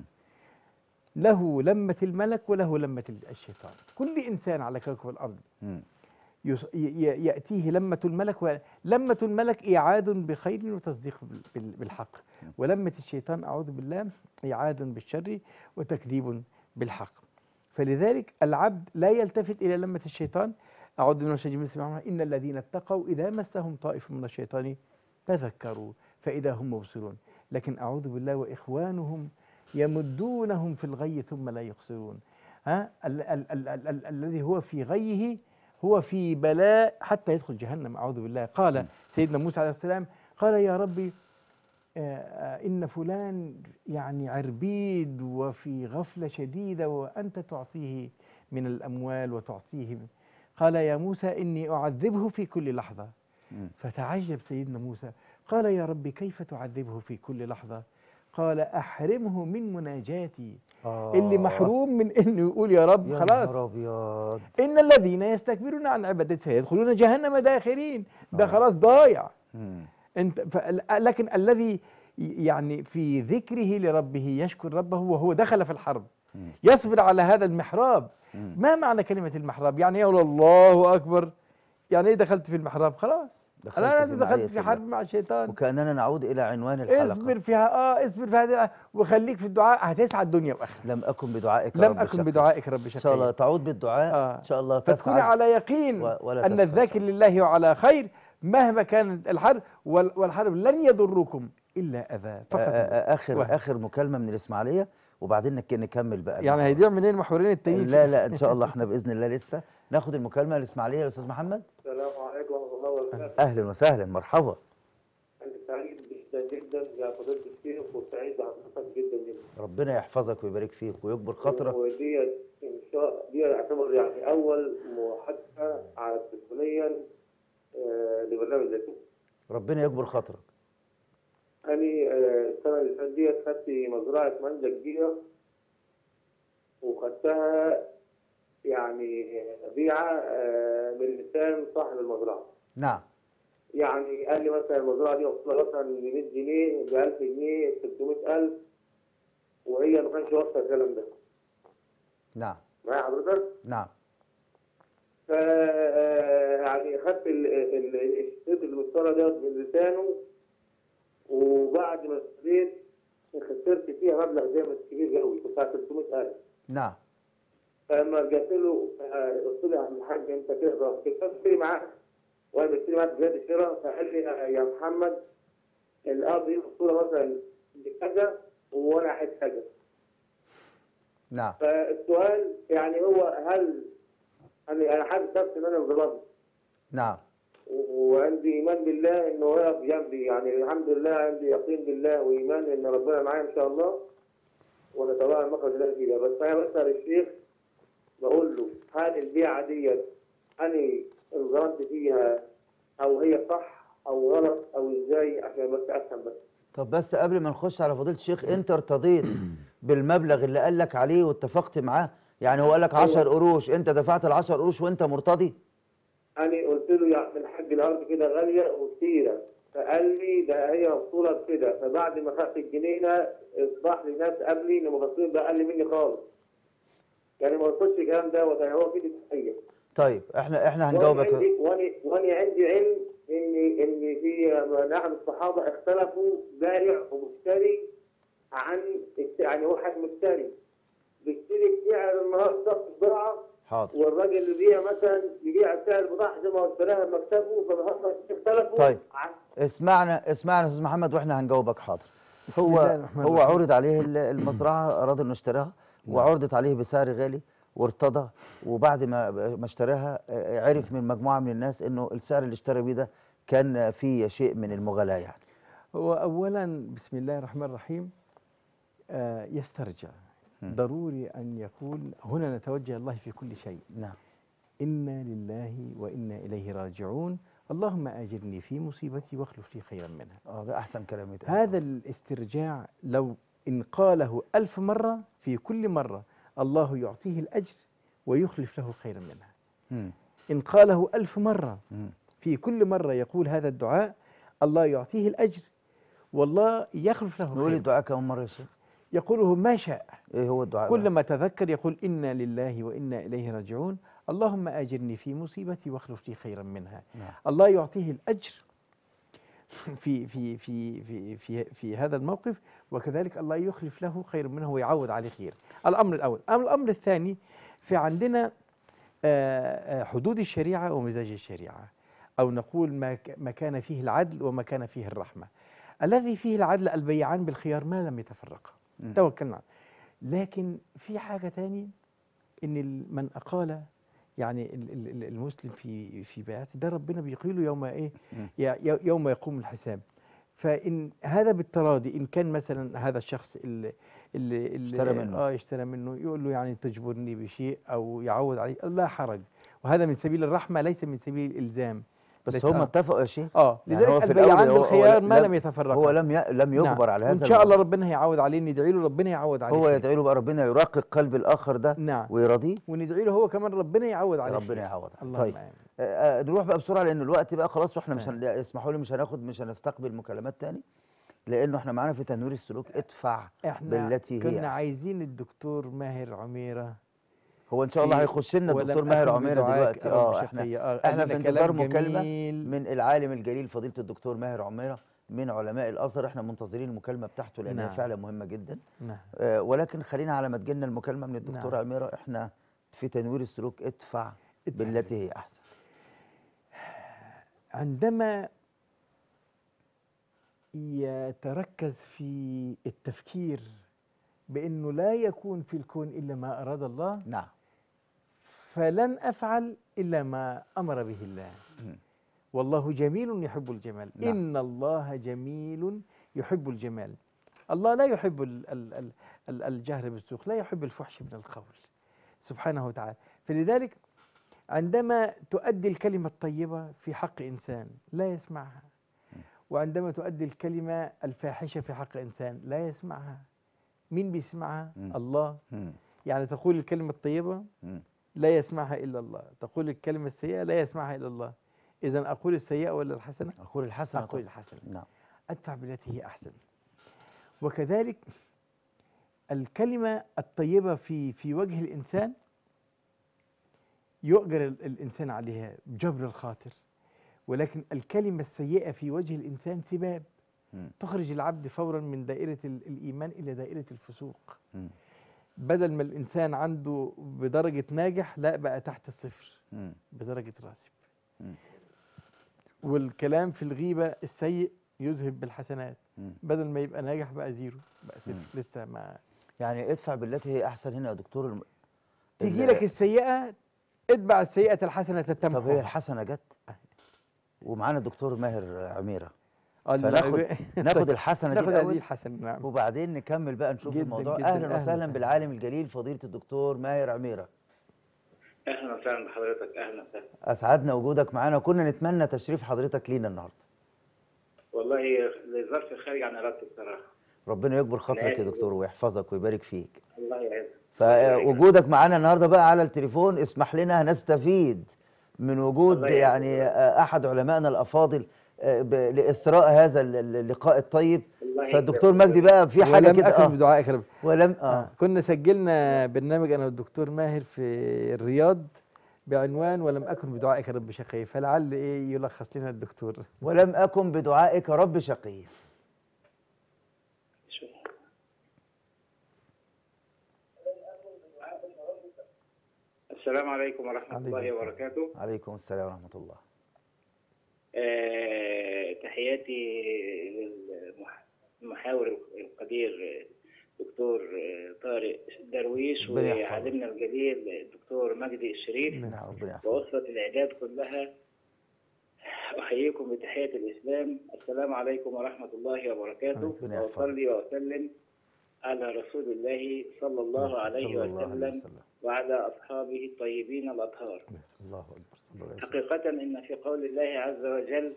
له لمة الملك وله لمة الشيطان. كل إنسان على كوكب الأرض مم. يص- ي- ي- يأتيه لمة الملك، ولمة الملك إيعاد بخير وتصديق بال- بال- بالحق، ولمة الشيطان أعوذ بالله إيعاد بالشر وتكذيب بالحق. فلذلك العبد لا يلتفت إلى لمة الشيطان. أعوذ بالله من الشيطان الرجيم. إن الذين اتقوا إذا مسهم طائف من الشيطان تذكروا فإذا هم مبصرون. لكن أعوذ بالله وإخوانهم يمدونهم في الغي ثم لا يقصرون. ها ال- ال- ال- ال- ال- الذي هو في غيه هو في بلاء حتى يدخل جهنم، أعوذ بالله. قال سيدنا موسى عليه السلام قال: يا ربي آه، آه، إن فلان يعني عربيد وفي غفلة شديدة وأنت تعطيه من الأموال وتعطيه. قال: يا موسى إني أعذبه في كل لحظة. مم. فتعجب سيدنا موسى قال: يا ربي كيف تعذبه في كل لحظة؟ قال: أحرمه من مناجاتي. آه. اللي محروم من إنه يقول يا رب يا خلاص. نهار أبيض. إن الذين يستكبرون عن عبادتي سيدخلون جهنم داخرين. ده آه. خلاص ضايع. مم. انت ف- لكن الذي ي- يعني في ذكره لربه يشكر ربه وهو دخل في الحرب مم. يصبر على هذا المحراب. مم. ما معنى كلمة المحراب؟ يعني يقول الله أكبر، يعني إيه دخلت في المحراب؟ خلاص دخلت أنا في دخلت معية في حرب الله. مع الشيطان. وكأننا نعود إلى عنوان الحلقة. اصبر فيها اه اصبر في هذه وخليك في الدعاء، هتسعد الدنيا واخره. لم أكن بدعائك لم رب أكن شقيا. بدعائك رب إن شاء الله شقيا. تعود بالدعاء. آه. إن شاء الله فتكون تسعد على يقين و- ولا أن تشقى. الذاكر لله على خير مهما كانت الحرب، وال- والحرب لن يضركم إلا أذى فقط. آه، آه، آخر واحد. آخر مكالمة من الإسماعيلية وبعدين نك- نكمل بقى. يعني هيضيع منين المحورين التانيين؟ لا لا إن شاء الله إحنا بإذن الله لسه ناخد المكالمة الإسماعيلية. الأستاذ محمد، السلام عليكم ورحمة الله وبركاته. أهلا وسهلا مرحبا. أنا سعيد جدا جدا يا فضيلة الشيخ، وسعيد بحضرتك جدا جدا. ربنا يحفظك ويبارك فيك ويكبر خاطرك. ودي إن شاء دي يعتبر يعني أول محادثة على تليفونيا آه، لبرنامج زيتون. ربنا يكبر خاطرك. أنا آه، السنة اللي فاتت ديت خدت مزرعة مانجا كبيرة وخدتها يعني بيعة آه، من لسان صاحب المزرعة. نعم. يعني قال لي مثلا المزرعة دي واصلة مثلا ب مية جنيه، ب ألف جنيه، ستمية ألف، وهي ما كانش واصلة الكلام ده. نعم. معايا حضرتك؟ نعم. ف يعني خدت ال- ال- الشريط المسطره ده من لسانه، وبعد ما اشتريت خسرت فيها مبلغ جامد كبير قوي، كنت على ثلاثمائة ألف. نعم. فلما رجعت له آه، قلت له يا عم الحاج انت كده كنت بشتري معاك وانا بشتري معاك زياده شراء، فقال لي يا محمد الارض دي مفصوله مثلا بكذا وانا عايز كذا. نعم. فالسؤال يعني هو هل انا انا حاسس نفسي ان انا ظلمت، نعم. وعندي ايمان بالله انه واقف جنبي، يعني الحمد لله عندي يقين بالله وايمان ان ربنا معايا ان شاء الله، ونتبع المخرج اللي فيها. بس انا بسال الشيخ بقول له هل البيعه ديت انا انظلمت فيها او هي صح او غلط او ازاي، عشان بس افهم بس. طب بس قبل ما نخش على فضيلة الشيخ، انت ارتضيت بالمبلغ اللي قال لك عليه واتفقت معاه؟ يعني هو قال لك عشر قروش، انت دفعت ال عشر قروش وانت مرتضي؟ انا قلت له يا عم الحاج الارض كده غاليه وكتيره، فقال لي ده هي مفصوله بكده. فبعد ما خدت الجنينه اصبح لي ناس قبلي ان المفصول ده اقل مني خالص، يعني ما وصلش الكلام دوت، يعني هو كده تحيه. طيب احنا احنا وانا هنجاوبك. عندي وانا وانا عندي علم ان ان في من احد الصحابه اختلفوا بائع ومشتري عن الت- يعني واحد مشتري بيشتري بسعر النهارده بضاعه، حاضر. والراجل اللي بيبيع مثلا يبيع سعر البضاعه زي ما هو اشتراها بمكتبه، فالنهارده اختلفوا. طيب. عن اسمعنا اسمعنا يا استاذ محمد واحنا هنجاوبك. حاضر. بسم هو الله الرحمن هو الرحيم. عرض عليه ال- المزرعه، اراد انه يشتريها وعرضت عليه بسعر غالي وارتضى، وبعد ما ما اشتراها آه، عرف من مجموعه من الناس انه السعر اللي اشترى بيه ده كان فيه شيء من المغالاه يعني. هو أولا بسم الله الرحمن الرحيم آه يسترجع، ضروري أن يقول هنا نتوجه الله في كل شيء. نعم. إنا لله وإنا إليه راجعون، اللهم آجرني في مصيبتي واخلف لي خيرا منها. اه ده احسن كلام يتقال. هذا الاسترجاع لو إن قاله ألف مرة، في كل مرة الله يعطيه الأجر ويخلف له خيرا منها. مم. إن قاله ألف مرة، مم. في كل مرة يقول هذا الدعاء الله يعطيه الأجر والله يخلف له نقول خيرا. الدعاء كم مره يا شيخ؟ يقوله ما شاء، ايه هو الدعاء؟ كلما تذكر يقول إنا لله وإنا إليه راجعون، اللهم آجرني في مصيبتي واخلف لي خيرا منها. نعم. الله يعطيه الأجر في في في في في في هذا الموقف، وكذلك الله يخلف له خير منه ويعوض عليه خير. الأمر الأول. أما الأمر الثاني، في عندنا آه، آه، حدود الشريعة ومزاج الشريعة، أو نقول ما ك- ما كان فيه العدل وما كان فيه الرحمة. الذي فيه العدل البيعان بالخيار ما لم يتفرقا، مم. توكلنا. لكن في حاجة تاني، إن ال- من أقال يعني ال- ال- ال- المسلم في في بيعته ده ربنا بيقيله يوم إيه؟ مم. ي- يوم يقوم الحساب. فإن هذا بالتراضي، إن كان مثلا هذا الشخص اللي اللي اللي اشترى منه. اه اشترى منه يقول له يعني تجبرني بشيء او يعوض عليه، لا حرج، وهذا من سبيل الرحمه ليس من سبيل الالزام. بس ليس- هم آه. اتفقوا يا شيخ. اه يعني هو لذلك في الأول البيعان هو- هو بالخيار ما لم- لم يتفرقا. هو لم ي... لم يجبر نعم. على هذا وان شاء الله الموضوع. ربنا هيعوض عليه، ندعي له ربنا يعوض عليه هو خير. يدعي له بقى ربنا يرقق قلب الاخر ده نعم. ويرضيه. وندعي له هو كمان ربنا يعوض عليه ربنا خير. يعوض عليه. اللهم طيب. آمين. آه، آه، نروح بقى بسرعه لان الوقت بقى خلاص، واحنا مش نعم. هن... اسمحوا لي مش هناخد مش هنستقبل مكالمات تاني، لانه احنا معانا في تنوير السلوك ادفع احنا بالتي هي كنا أحسن. عايزين الدكتور ماهر عميره، هو ان شاء الله في- هيخش لنا ولم الدكتور ماهر أكن عميره بدعائك دلوقتي. رب اه احنا شقيا. آه، احنا قال في لنا انتظار كلام مكالمه جميل. من العالم الجليل فضيله الدكتور ماهر عميره من علماء الازهر. احنا منتظرين المكالمه بتاعته لانها نعم. فعلا مهمه جدا. نعم. آه ولكن خلينا على ما تجيلنا المكالمه من الدكتور نعم. عميره، احنا في تنوير السلوك ادفع ادفع بالتي هي احسن. عندما يتركز في التفكير بأنه لا يكون في الكون إلا ما أراد الله، نعم. فلن أفعل إلا ما أمر به الله. مم. والله جميل يحب الجمال. نعم. إن الله جميل يحب الجمال. الله لا يحب ال- ال- ال- ال- الجهر بالسوق، لا يحب الفحش من القول سبحانه وتعالى. فلذلك عندما تؤدي الكلمة الطيبة في حق إنسان لا يسمعها، وعندما تؤدي الكلمة الفاحشة في حق إنسان لا يسمعها. مين بيسمعها؟ مم. الله. مم. يعني تقول الكلمة الطيبة مم. لا يسمعها إلا الله، تقول الكلمة السيئة لا يسمعها إلا الله. إذا أقول السيئة ولا الحسنة؟ اقول الحسن. أقول الحسنة. نعم. أدفع بالتي هي أحسن. وكذلك الكلمة الطيبة في في وجه الإنسان يؤجر ال- الإنسان عليها بجبر الخاطر، ولكن الكلمة السيئة في وجه الإنسان سباب مم. تخرج العبد فورا من دائرة ال- الإيمان إلى دائرة الفسوق. مم. بدل ما الإنسان عنده بدرجة ناجح، لا بقى تحت الصفر مم. بدرجة راسب. مم. والكلام في الغيبة السيء يذهب بالحسنات، مم. بدل ما يبقى ناجح بقى زيرو، بقى صفر. مم. لسه ما يعني ادفع بالتي هي احسن هنا يا دكتور الم... تيجي ال- لك السيئة، اتبع السيئة الحسنة تتمحها. طب هي الحسنه جت ومعانا الدكتور ماهر عميره، آه، لا، فناخد ناخد الحسنه دي ناخد هذه الاول الحسنة. نعم. وبعدين نكمل بقى نشوف جداً الموضوع. جداً، اهلا أهلاً وسهلا وسهلاً. بالعالم الجليل فضيله الدكتور ماهر عميره. اهلا وسهلا بحضرتك، اهلا وسهلا. اسعدنا وجودك معانا، وكنا نتمنى تشريف حضرتك لينا النهارده. والله الظرف خارج عن ارادتي بصراحه. ربنا يكبر خاطرك يا دكتور ويحفظك ويبارك فيك. الله يعزك. فوجودك معانا النهارده بقى على التليفون اسمح لنا نستفيد من وجود الله يعزك. يعني آه، احد علمائنا الافاضل آه، ب- لاثراء هذا ال- اللقاء الطيب. الله يعزك. فالدكتور مجدي بقى في حاجه ولم كده أكن اه بدعائك رب. ولم آه. اه كنا سجلنا برنامج أنا والدكتور ماهر في الرياض بعنوان ولم أكن بدعائك رب شقي، فلعل إيه يلخص لنا الدكتور. ولم اكن بدعائك رب شقي. السلام عليكم ورحمه عليكم الله السلام. وبركاته. عليكم السلام ورحمه الله. آه، تحياتي للمحاور القدير دكتور طارق درويش ربنا يحفظك. وعالمنا الجليل الدكتور مجدي الشريف نعم ربنا يحفظك. وأسرة الإعداد كلها. أحييكم بتحية الإسلام، السلام عليكم ورحمة الله وبركاته. ربنا يحفظك. وأصلي وأسلم على رسول الله صلى الله عليه صلى الله عليه وسلم وسلم. وعلى أصحابه الطيبين الأطهار. صلى الله أكبر صلى الله عليه وسلم. حقيقة إن في قول الله عز وجل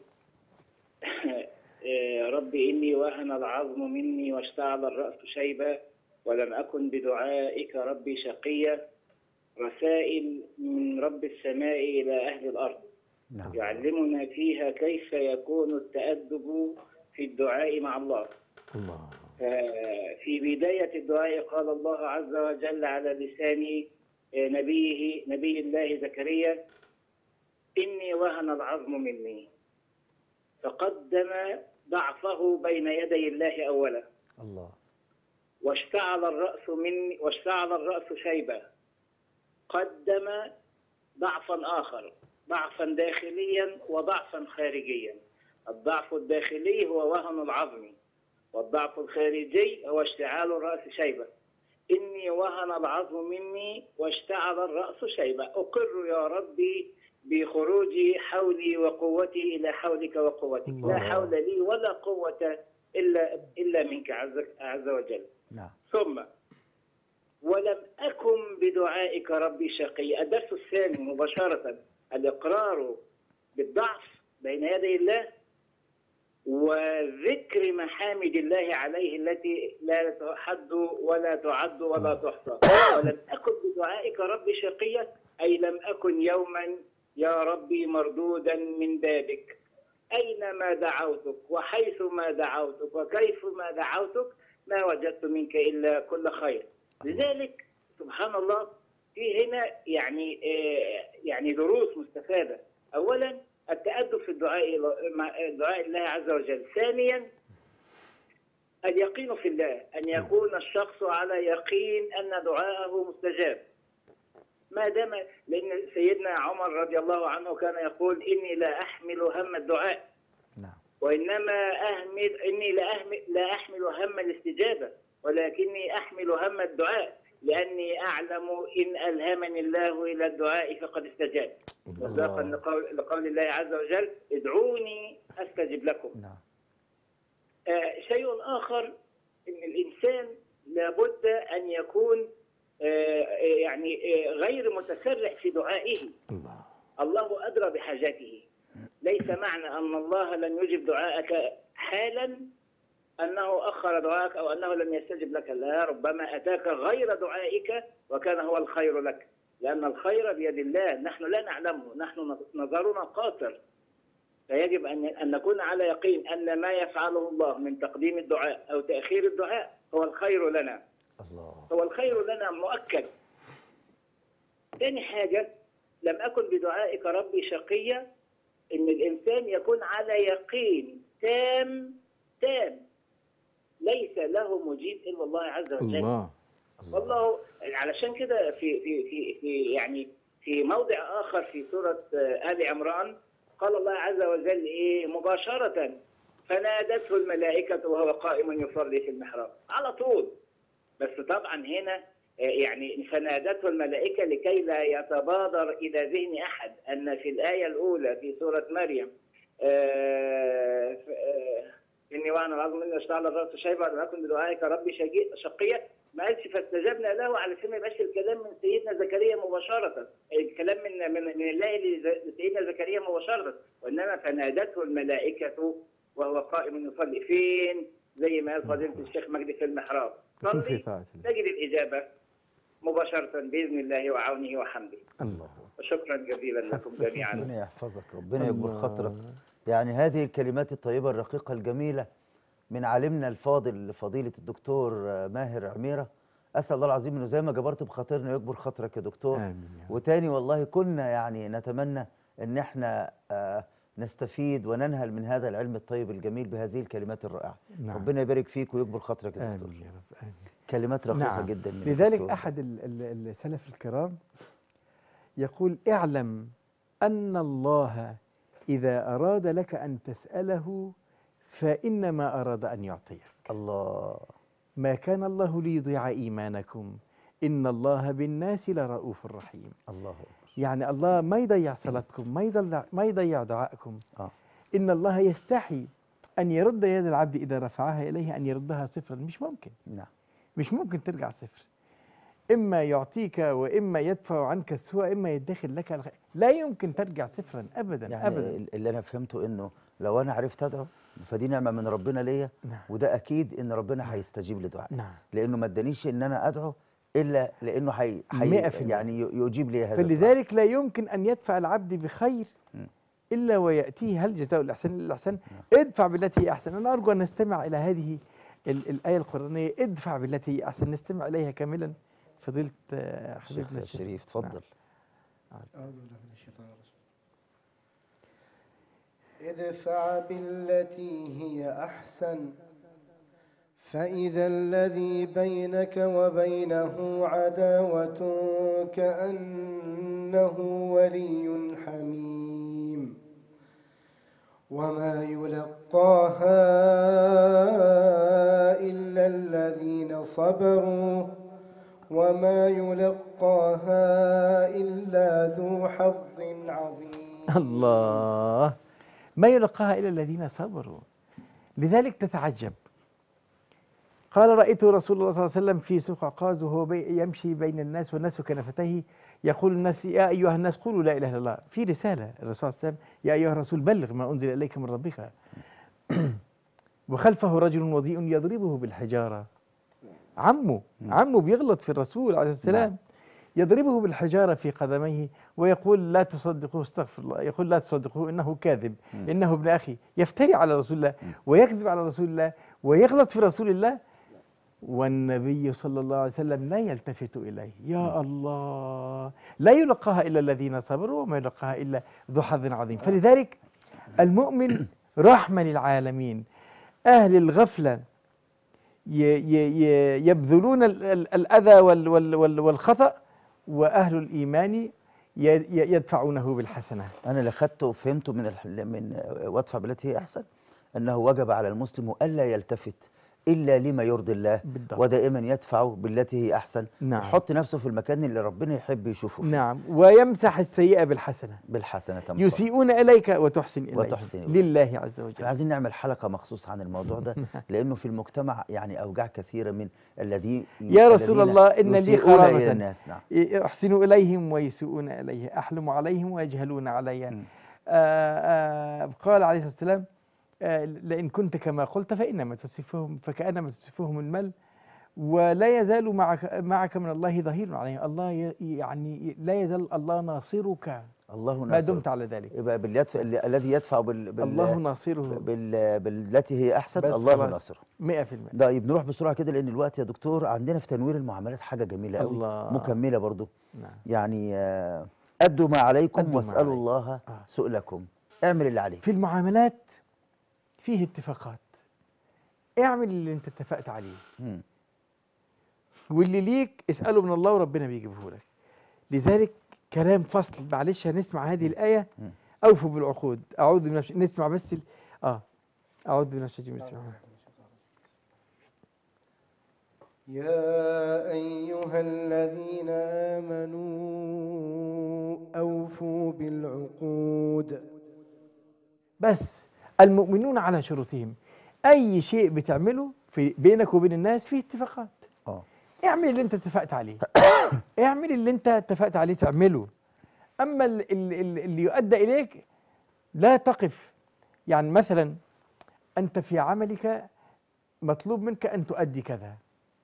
ربي إني وهن العظم مني واشتعل الرأس شيبا ولم أكن بدعائك ربي شقيا، رسائل من رب السماء إلى أهل الأرض نعم. يعلمنا فيها كيف يكون التأدب في الدعاء مع الله. الله. في بداية الدعاء قال الله عز وجل على لسان نبيه نبي الله زكريا إني وهن العظم مني، فقدم ضعفه بين يدي الله أولا. الله. واشتعل الرأس مني واشتعل الرأس شيبة، قدم ضعفا آخر، ضعفا داخليا وضعفا خارجيا. الضعف الداخلي هو وهن العظم، والضعف الخارجي هو اشتعال الرأس شيبة. إني وهن العظم مني واشتعل الرأس شيبة، أقر يا ربي بخروج حولي وقوتي إلى حولك وقوتك، الله. لا حول لي ولا قوة إلا إلا منك عز, عز وجل. نعم. ثم ولم أكن بدعائك ربي شقي. الدرس الثاني مباشرة الإقرار بالضعف بين يدي الله وذكر محامد الله عليه التي لا تحد ولا تعد ولا تحصى. ولم أكن بدعائك ربي شقيا أي لم أكن يوما يا ربي مردودا من بابك، أينما دعوتك وحيثما دعوتك وكيفما دعوتك ما وجدت منك إلا كل خير. لذلك سبحان الله في هنا يعني آه يعني دروس مستفادة. أولا التأدب في الدعاء دعاء الله عز وجل. ثانيا اليقين في الله، أن يكون الشخص على يقين أن دعاءه مستجاب ما دام، لأن سيدنا عمر رضي الله عنه كان يقول إني لا أحمل هم الدعاء نعم. وإنما أحمل إني لا أحمل لا أحمل هم الاستجابة ولكني أحمل هم الدعاء لأني أعلم إن ألهمني الله إلى الدعاء فقد استجاب. مصداقا لقول, لقول الله عز وجل ادعوني أستجب لكم. نعم. آه شيء آخر إن الإنسان لابد أن يكون آه يعني آه غير متسرع في دعائه. الله. الله أدرى بحاجاته. ليس معنى أن الله لن يجب دعاءك حالا أنه أخر دعاءك أو أنه لم يستجب لك، لا، ربما أتاك غير دعائك وكان هو الخير لك، لأن الخير بيد الله، نحن لا نعلمه، نحن نظرنا قاصر. فيجب أن أن نكون على يقين أن ما يفعله الله من تقديم الدعاء أو تأخير الدعاء هو الخير لنا. الله. هو الخير لنا مؤكد. ثاني حاجة لم أكن بدعائك ربي شقيا، إن الإنسان يكون على يقين تام تام ليس له مجيب إلا الله عز وجل. الله والله علشان كده في في في في يعني في موضع آخر في سورة آل عمران قال الله عز وجل إيه مباشرة فنادته الملائكة وهو قائم يصلي في المحراب على طول. بس طبعا هنا يعني فنادته الملائكة لكي لا يتبادر إلى ذهن أحد أن في الآية الأولى في سورة مريم آه آه إني وأنا العظم إني أشتعل الرأس شيبة ولم أكن بدعائك ربي شقيا، ما قالش فاستجبنا له علشان ما يبقاش الكلام من سيدنا زكريا مباشرة، الكلام من من من الله لسيدنا زكريا مباشرة، وإنما فنادته الملائكة وهو قائم يصلي فين؟ زي ما قال فضيلة الشيخ مجدي في المحراب. صلي تجد الإجابة مباشرة بإذن الله وعونه وحمده. الله. وشكرا جزيلا لكم جميعا. ربنا يحفظك، ربنا يكبر خاطرك. يعني هذه الكلمات الطيبة الرقيقة الجميلة من عالمنا الفاضل فضيلة الدكتور ماهر عميرة. أسأل الله العظيم إنه زي ما جبرت بخاطرنا يكبر خاطرك يا دكتور. آمين. وتاني والله كنا يعني نتمنى إن احنا آه نستفيد وننهل من هذا العلم الطيب الجميل بهذه الكلمات الرائعة. نعم. ربنا يبارك فيك ويكبر خاطرك يا دكتور. آمين يا رب. آمين. كلمات رقيقة نعم. جدا من لذلك الدكتور. أحد السلف الكرام يقول اعلم أن الله إذا أراد لك أن تسأله فإنما أراد أن يعطيك. الله. ما كان الله ليضيع إيمانكم إن الله بالناس لرؤوف رحيم. الله أكبر. يعني الله ما يضيع صلاتكم، ما يضيع ما يضيع دعائكم. آه. إن الله يستحي أن يرد يد العبد إذا رفعها إليه أن يردها صفرا، مش ممكن. نعم. مش ممكن ترجع صفر. إما يعطيك وإما يدفع عنك السوء، إما يدخل لك الخير، لا يمكن ترجع صفرا أبدا. يعني أبدا. اللي أنا فهمته إنه لو أنا عرفت أدعو فدي نعمة من ربنا ليا. نعم. وده أكيد إن ربنا هيستجيب لدعائي. نعم. لأنه ما ادانيش إن أنا أدعو إلا لأنه حي... مئة حي... في المئة. يعني يجيب لي هذا الدعاء. فلذلك لا يمكن أن يدفع العبد بخير إلا ويأتيه هل جزاء الإحسان إلا الإحسان. ادفع بالتي هي أحسن. أنا أرجو أن نستمع إلى هذه ال الآية القرآنية ادفع بالتي هي أحسن، نستمع إليها كاملا. فضيلة حبيبنا الشيخ الشريف تفضل. أعوذ بالله من الشيطان الرجيم. ادفع بالتي هي أحسن فإذا الذي بينك وبينه عداوة كأنه ولي حميم وما يلقاها إلا الذين صبروا وما يلقاها إلا ذو حظ عظيم. الله. ما يلقاها إلا الذين صبروا. لذلك تتعجب. قال رأيت رسول الله صلى الله عليه وسلم في سوق عكاظ وهو بي يمشي بين الناس والناس كنفتيه يقول الناس يا أيها الناس قولوا لا إله إلا الله. في رسالة الرسول صلى الله عليه وسلم يا أيها الرسول بلغ ما أنزل إليك من ربك. وخلفه رجل وضيء يضربه بالحجارة. عمه عمه بيغلط في الرسول عليه السلام. يضربه بالحجارة في قدميه ويقول لا تصدقوه استغفر الله، يقول لا تصدقوه إنه كاذب إنه ابن أخي، يفتري على رسول الله ويكذب على رسول الله ويغلط في رسول الله، والنبي صلى الله عليه وسلم لا يلتفت إليه. يا الله. لا يلقاها إلا الذين صبروا وما يلقاها إلا ذو حظ عظيم. فلذلك المؤمن رحمة للعالمين. أهل الغفلة يبذلون الأذى والخطأ وأهل الإيمان يدفعونه بالحسنة. أنا اللي أخذته وفهمته من من وادفع بالتي هي أحسن أنه وجب على المسلم ألا يلتفت إلا لما يرضي الله بالضبط. ودائما يدفع بالتي هي أحسن. نعم. يحط نفسه في المكان اللي ربنا يحب يشوفه فيه. نعم. ويمسح السيئة بالحسنة. بالحسنة تمام. يسيئون إليك وتحسن إليك. وتحسن لله عز وجل. احنا عايزين نعمل حلقة مخصوص عن الموضوع ده لأنه في المجتمع يعني أوجاع كثيرة من الذين يا رسول الله إن لي قرابة الناس. نعم. أحسن إليهم ويسيئون إليه، أحلم عليهم ويجهلون علي. آآ آآ قال عليه الصلاة والسلام لئن كنت كما قلت فإنما تصفهم فكأنما تصفهم المل ولا يزال معك معك من الله ظهير عليهم. الله يعني لا يزال الله ناصرك الله ناصر ما دمت على ذلك. يبقى باليدفع الذي يدفع بال... بال... الله ناصره بال... بالتي هي أحسن الله ناصره مئة في المئة. طيب نروح بسرعة كده لأن الوقت يا دكتور عندنا في تنوير المعاملات حاجة جميلة قوي مكملة برضو. نعم. يعني أدوا ما عليكم أدوا ما واسألوا عليكم. الله آه. سؤلكم. اعمل اللي عليك. في المعاملات فيه اتفاقات، اعمل اللي انت اتفقت عليه، مم. واللي ليك اسأله من الله وربنا بيجيبه لك. لذلك كلام فصل، معلش هنسمع هذه الآية. مم. أوفوا بالعقود. أعوذ بالله من الش- نسمع بس ال... آه أعوذ بالله من الشيطان الرجيم. يا أيها الذين آمنوا أوفوا بالعقود. بس المؤمنون على شروطهم. أي شيء بتعمله في بينك وبين الناس فيه اتفاقات. اه اعمل اللي انت اتفقت عليه. اعمل اللي انت اتفقت عليه تعمله. اما ال- ال- ال- اللي يؤدى اليك لا تقف. يعني مثلا انت في عملك مطلوب منك ان تؤدي كذا،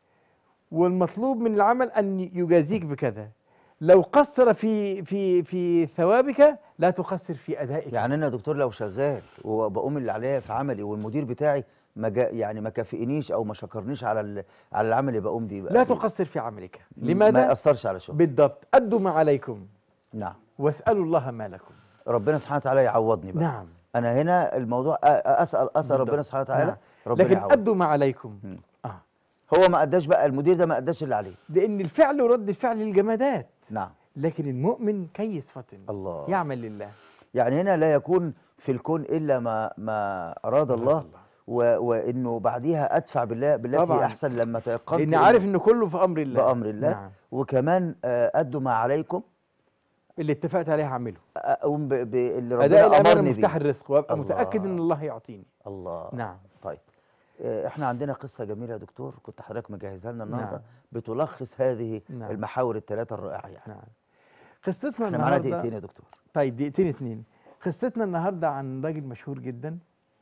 والمطلوب من العمل ان يجازيك بكذا. لو قصر في في في ثوابك لا تقصر في ادائك. يعني انا يا دكتور لو شغال وبقوم اللي عليا في عملي والمدير بتاعي ما جا يعني ما كافئنيش او ما شكرنيش على ال- على العمل اللي بقوم بيه بقى لا بيه. تقصر في عملك. ما لماذا؟ ياثرش على شغل. بالضبط. ادوا ما عليكم نعم. واسالوا الله ما لكم. ربنا سبحانه وتعالى يعوضني بقى. نعم. انا هنا الموضوع أ- اسال اسال بالضبط. ربنا سبحانه وتعالى. نعم. ربنا لكن يعوضني. ادوا ما عليكم. مم. اه هو ما اداش بقى، المدير ده ما اداش اللي عليه. لان الفعل ورد الفعل للجمادات، نعم. لكن المؤمن كيس فطن الله. يعمل لله. يعني هنا لا يكون في الكون الا ما ما اراد الله, الله. و وانه بعديها ادفع بالله بالتي طبعاً. احسن لما تيقنت لان عارف ان كله في امر الله. بامر الله. نعم. وكمان آه، ادوا ما عليكم، اللي اتفقت عليه هعمله. اقوم ب- باللي اداء ربنا الامانه امرني مفتاح بيه. الرزق، وابقى الله. متاكد ان الله يعطيني. الله. نعم. طيب آه، احنا عندنا قصه جميله يا دكتور، كنت حضرتك مجهزها لنا النهارده. نعم. بتلخص هذه نعم. المحاور الثلاثه الرائعه يعني. نعم. قصتنا احنا معانا النهارده دقيقتين يا دكتور. طيب دقيقتين اتنين. قصتنا النهارده عن راجل مشهور جدا،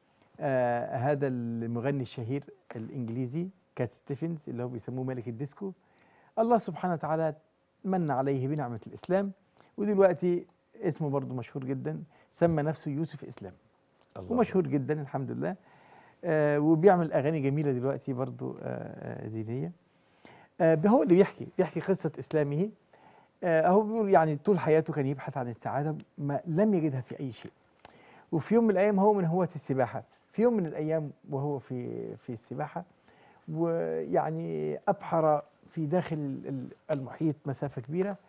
آه هذا المغني الشهير الانجليزي كات ستيفنز اللي هو بيسموه ملك الديسكو. الله سبحانه وتعالى من عليه بنعمه الاسلام، ودلوقتي اسمه برضه مشهور جدا، سمى نفسه يوسف اسلام. الله. ومشهور جدا الحمد لله. آه وبيعمل اغاني جميله دلوقتي برضه آه دينيه. آه هو اللي بيحكي بيحكي قصه اسلامه. آه هو بيقول يعني طول حياته كان يبحث عن السعاده، ما لم يجدها في اي شيء. وفي يوم من الايام هو من هواة السباحه، في يوم من الايام وهو في في السباحه ويعني ابحر في داخل ال- المحيط مسافه كبيره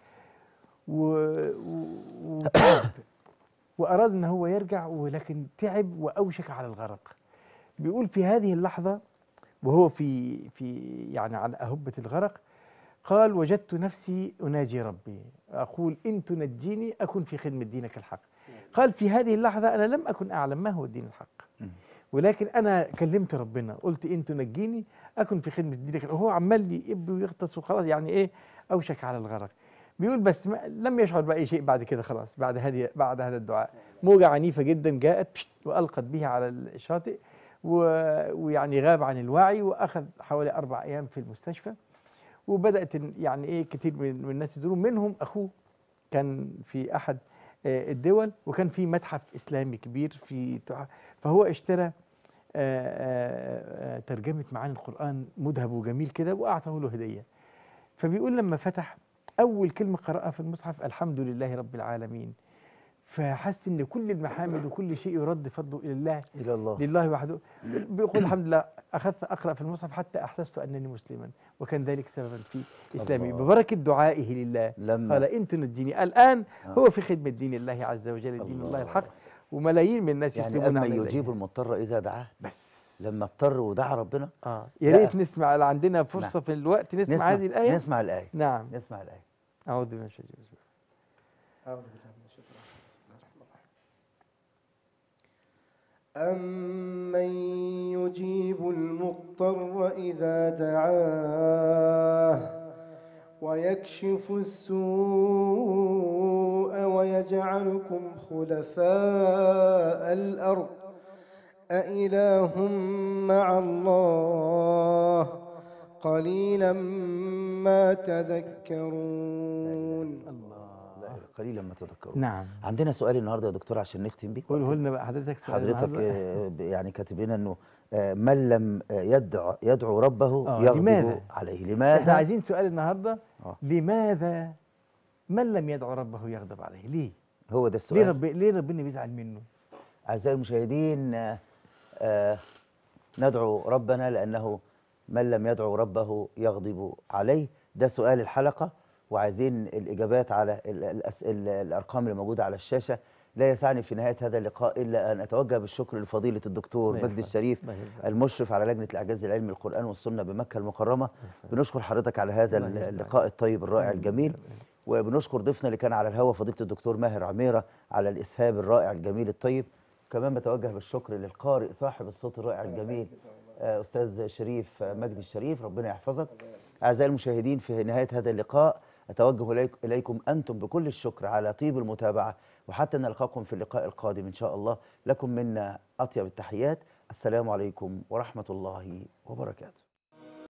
و- و- وتعب واراد ان هو يرجع، ولكن تعب واوشك على الغرق. بيقول في هذه اللحظه وهو في في يعني على اهبه الغرق، قال وجدت نفسي اناجي ربي اقول ان تنجيني اكن في خدمه دينك الحق. قال في هذه اللحظه انا لم اكن اعلم ما هو الدين الحق، ولكن انا كلمت ربنا قلت ان تنجيني اكن في خدمه دينك الحق. وهو عمال يب ويغطس وخلاص يعني ايه اوشك على الغرق. بيقول بس ما لم يشعر باي شيء بعد كده خلاص. بعد هذه بعد هذا الدعاء موجه عنيفه جدا جاءت بشت والقت به على الشاطئ و- ويعني غاب عن الوعي، واخذ حوالي اربع ايام في المستشفى. وبدات يعني ايه كتير من من الناس يزورون، منهم اخوه كان في احد آه، الدول، وكان في متحف اسلامي كبير في تع- فهو اشترى آه، آه، آه، ترجمه معاني القران مذهب وجميل كده واعطاه له هديه. فبيقول لما فتح اول كلمه قراها في المصحف الحمد لله رب العالمين، فحس ان كل المحامد وكل شيء يرد فضله الى الله الى الله. لله وحده. بيقول الحمد لله اخذت اقرا في المصحف حتى احسست انني مسلما، وكان ذلك سببا في اسلامي الله. ببركه دعائه لله. لما قال ان تنجيني الان آه. هو في خدمه دين الله عز وجل، دين الله. الله الحق، وملايين من الناس يعني يسلمون اما على يجيب الله. المضطر اذا دعاه، بس لما اضطر ودعا ربنا. اه يا لا. ريت نسمع، عندنا فرصه نعم. في الوقت نسمع, نسمع هذه الايه. نسمع الايه نعم. نسمع الايه. اعوذ بالله من الشيطان الرجيم. أعوذ بالله من الشيطان الرجيم. بسم الله الرحمن الرحيم. أمن يجيب المضطر إذا دعاه ويكشف السوء ويجعلكم خلفاء الأرض أإله مع الله قليلا ما تذكرون. لا قليلا ما تذكرون. نعم. عندنا سؤال النهارده يا دكتور عشان نختم بيه. قوله لنا بقى حضرتك سؤال حضرتك النهاردة. آه، يعني كاتب لنا انه آه، من لم آه، يدعو يدعو ربه آه، يغضب لماذا؟ عليه. احنا لماذا؟ عايزين سؤال النهارده آه. لماذا من لم يدعو ربه يغضب عليه؟ ليه؟ هو ده ليه السؤال. رب ليه ربنا بيزعل منه؟ أعزائي المشاهدين، آه، آه، ندعو ربنا لأنه من لم يدعو ربه يغضب عليه. ده سؤال الحلقة، وعايزين الإجابات على ال- الأس- ال- الأرقام اللي موجودة على الشاشة. لا يسعني في نهاية هذا اللقاء إلا أن أتوجه بالشكر لفضيلة الدكتور الله مجدي يرحمه. الشريف، الله يرحمه. المشرف على لجنة الإعجاز العلمي القرآن والسنة بمكة المكرمة. بنشكر حضرتك على هذا الله يجزاك. اللقاء الطيب الرائع آمين. الجميل، آمين. وبنشكر ضيفنا اللي كان على الهواء فضيلة الدكتور ماهر عميرة على الإسهاب الرائع الجميل الطيب. كمان بتوجه بالشكر للقارئ صاحب الصوت الرائع الجميل آه، أستاذ شريف آه، مجدي الشريف، ربنا يحفظك. أعزائي المشاهدين، في نهاية هذا اللقاء أتوجه إليك إليكم أنتم بكل الشكر على طيب المتابعة، وحتى نلقاكم في اللقاء القادم إن شاء الله. لكم منا أطيب التحيات. السلام عليكم ورحمة الله وبركاته.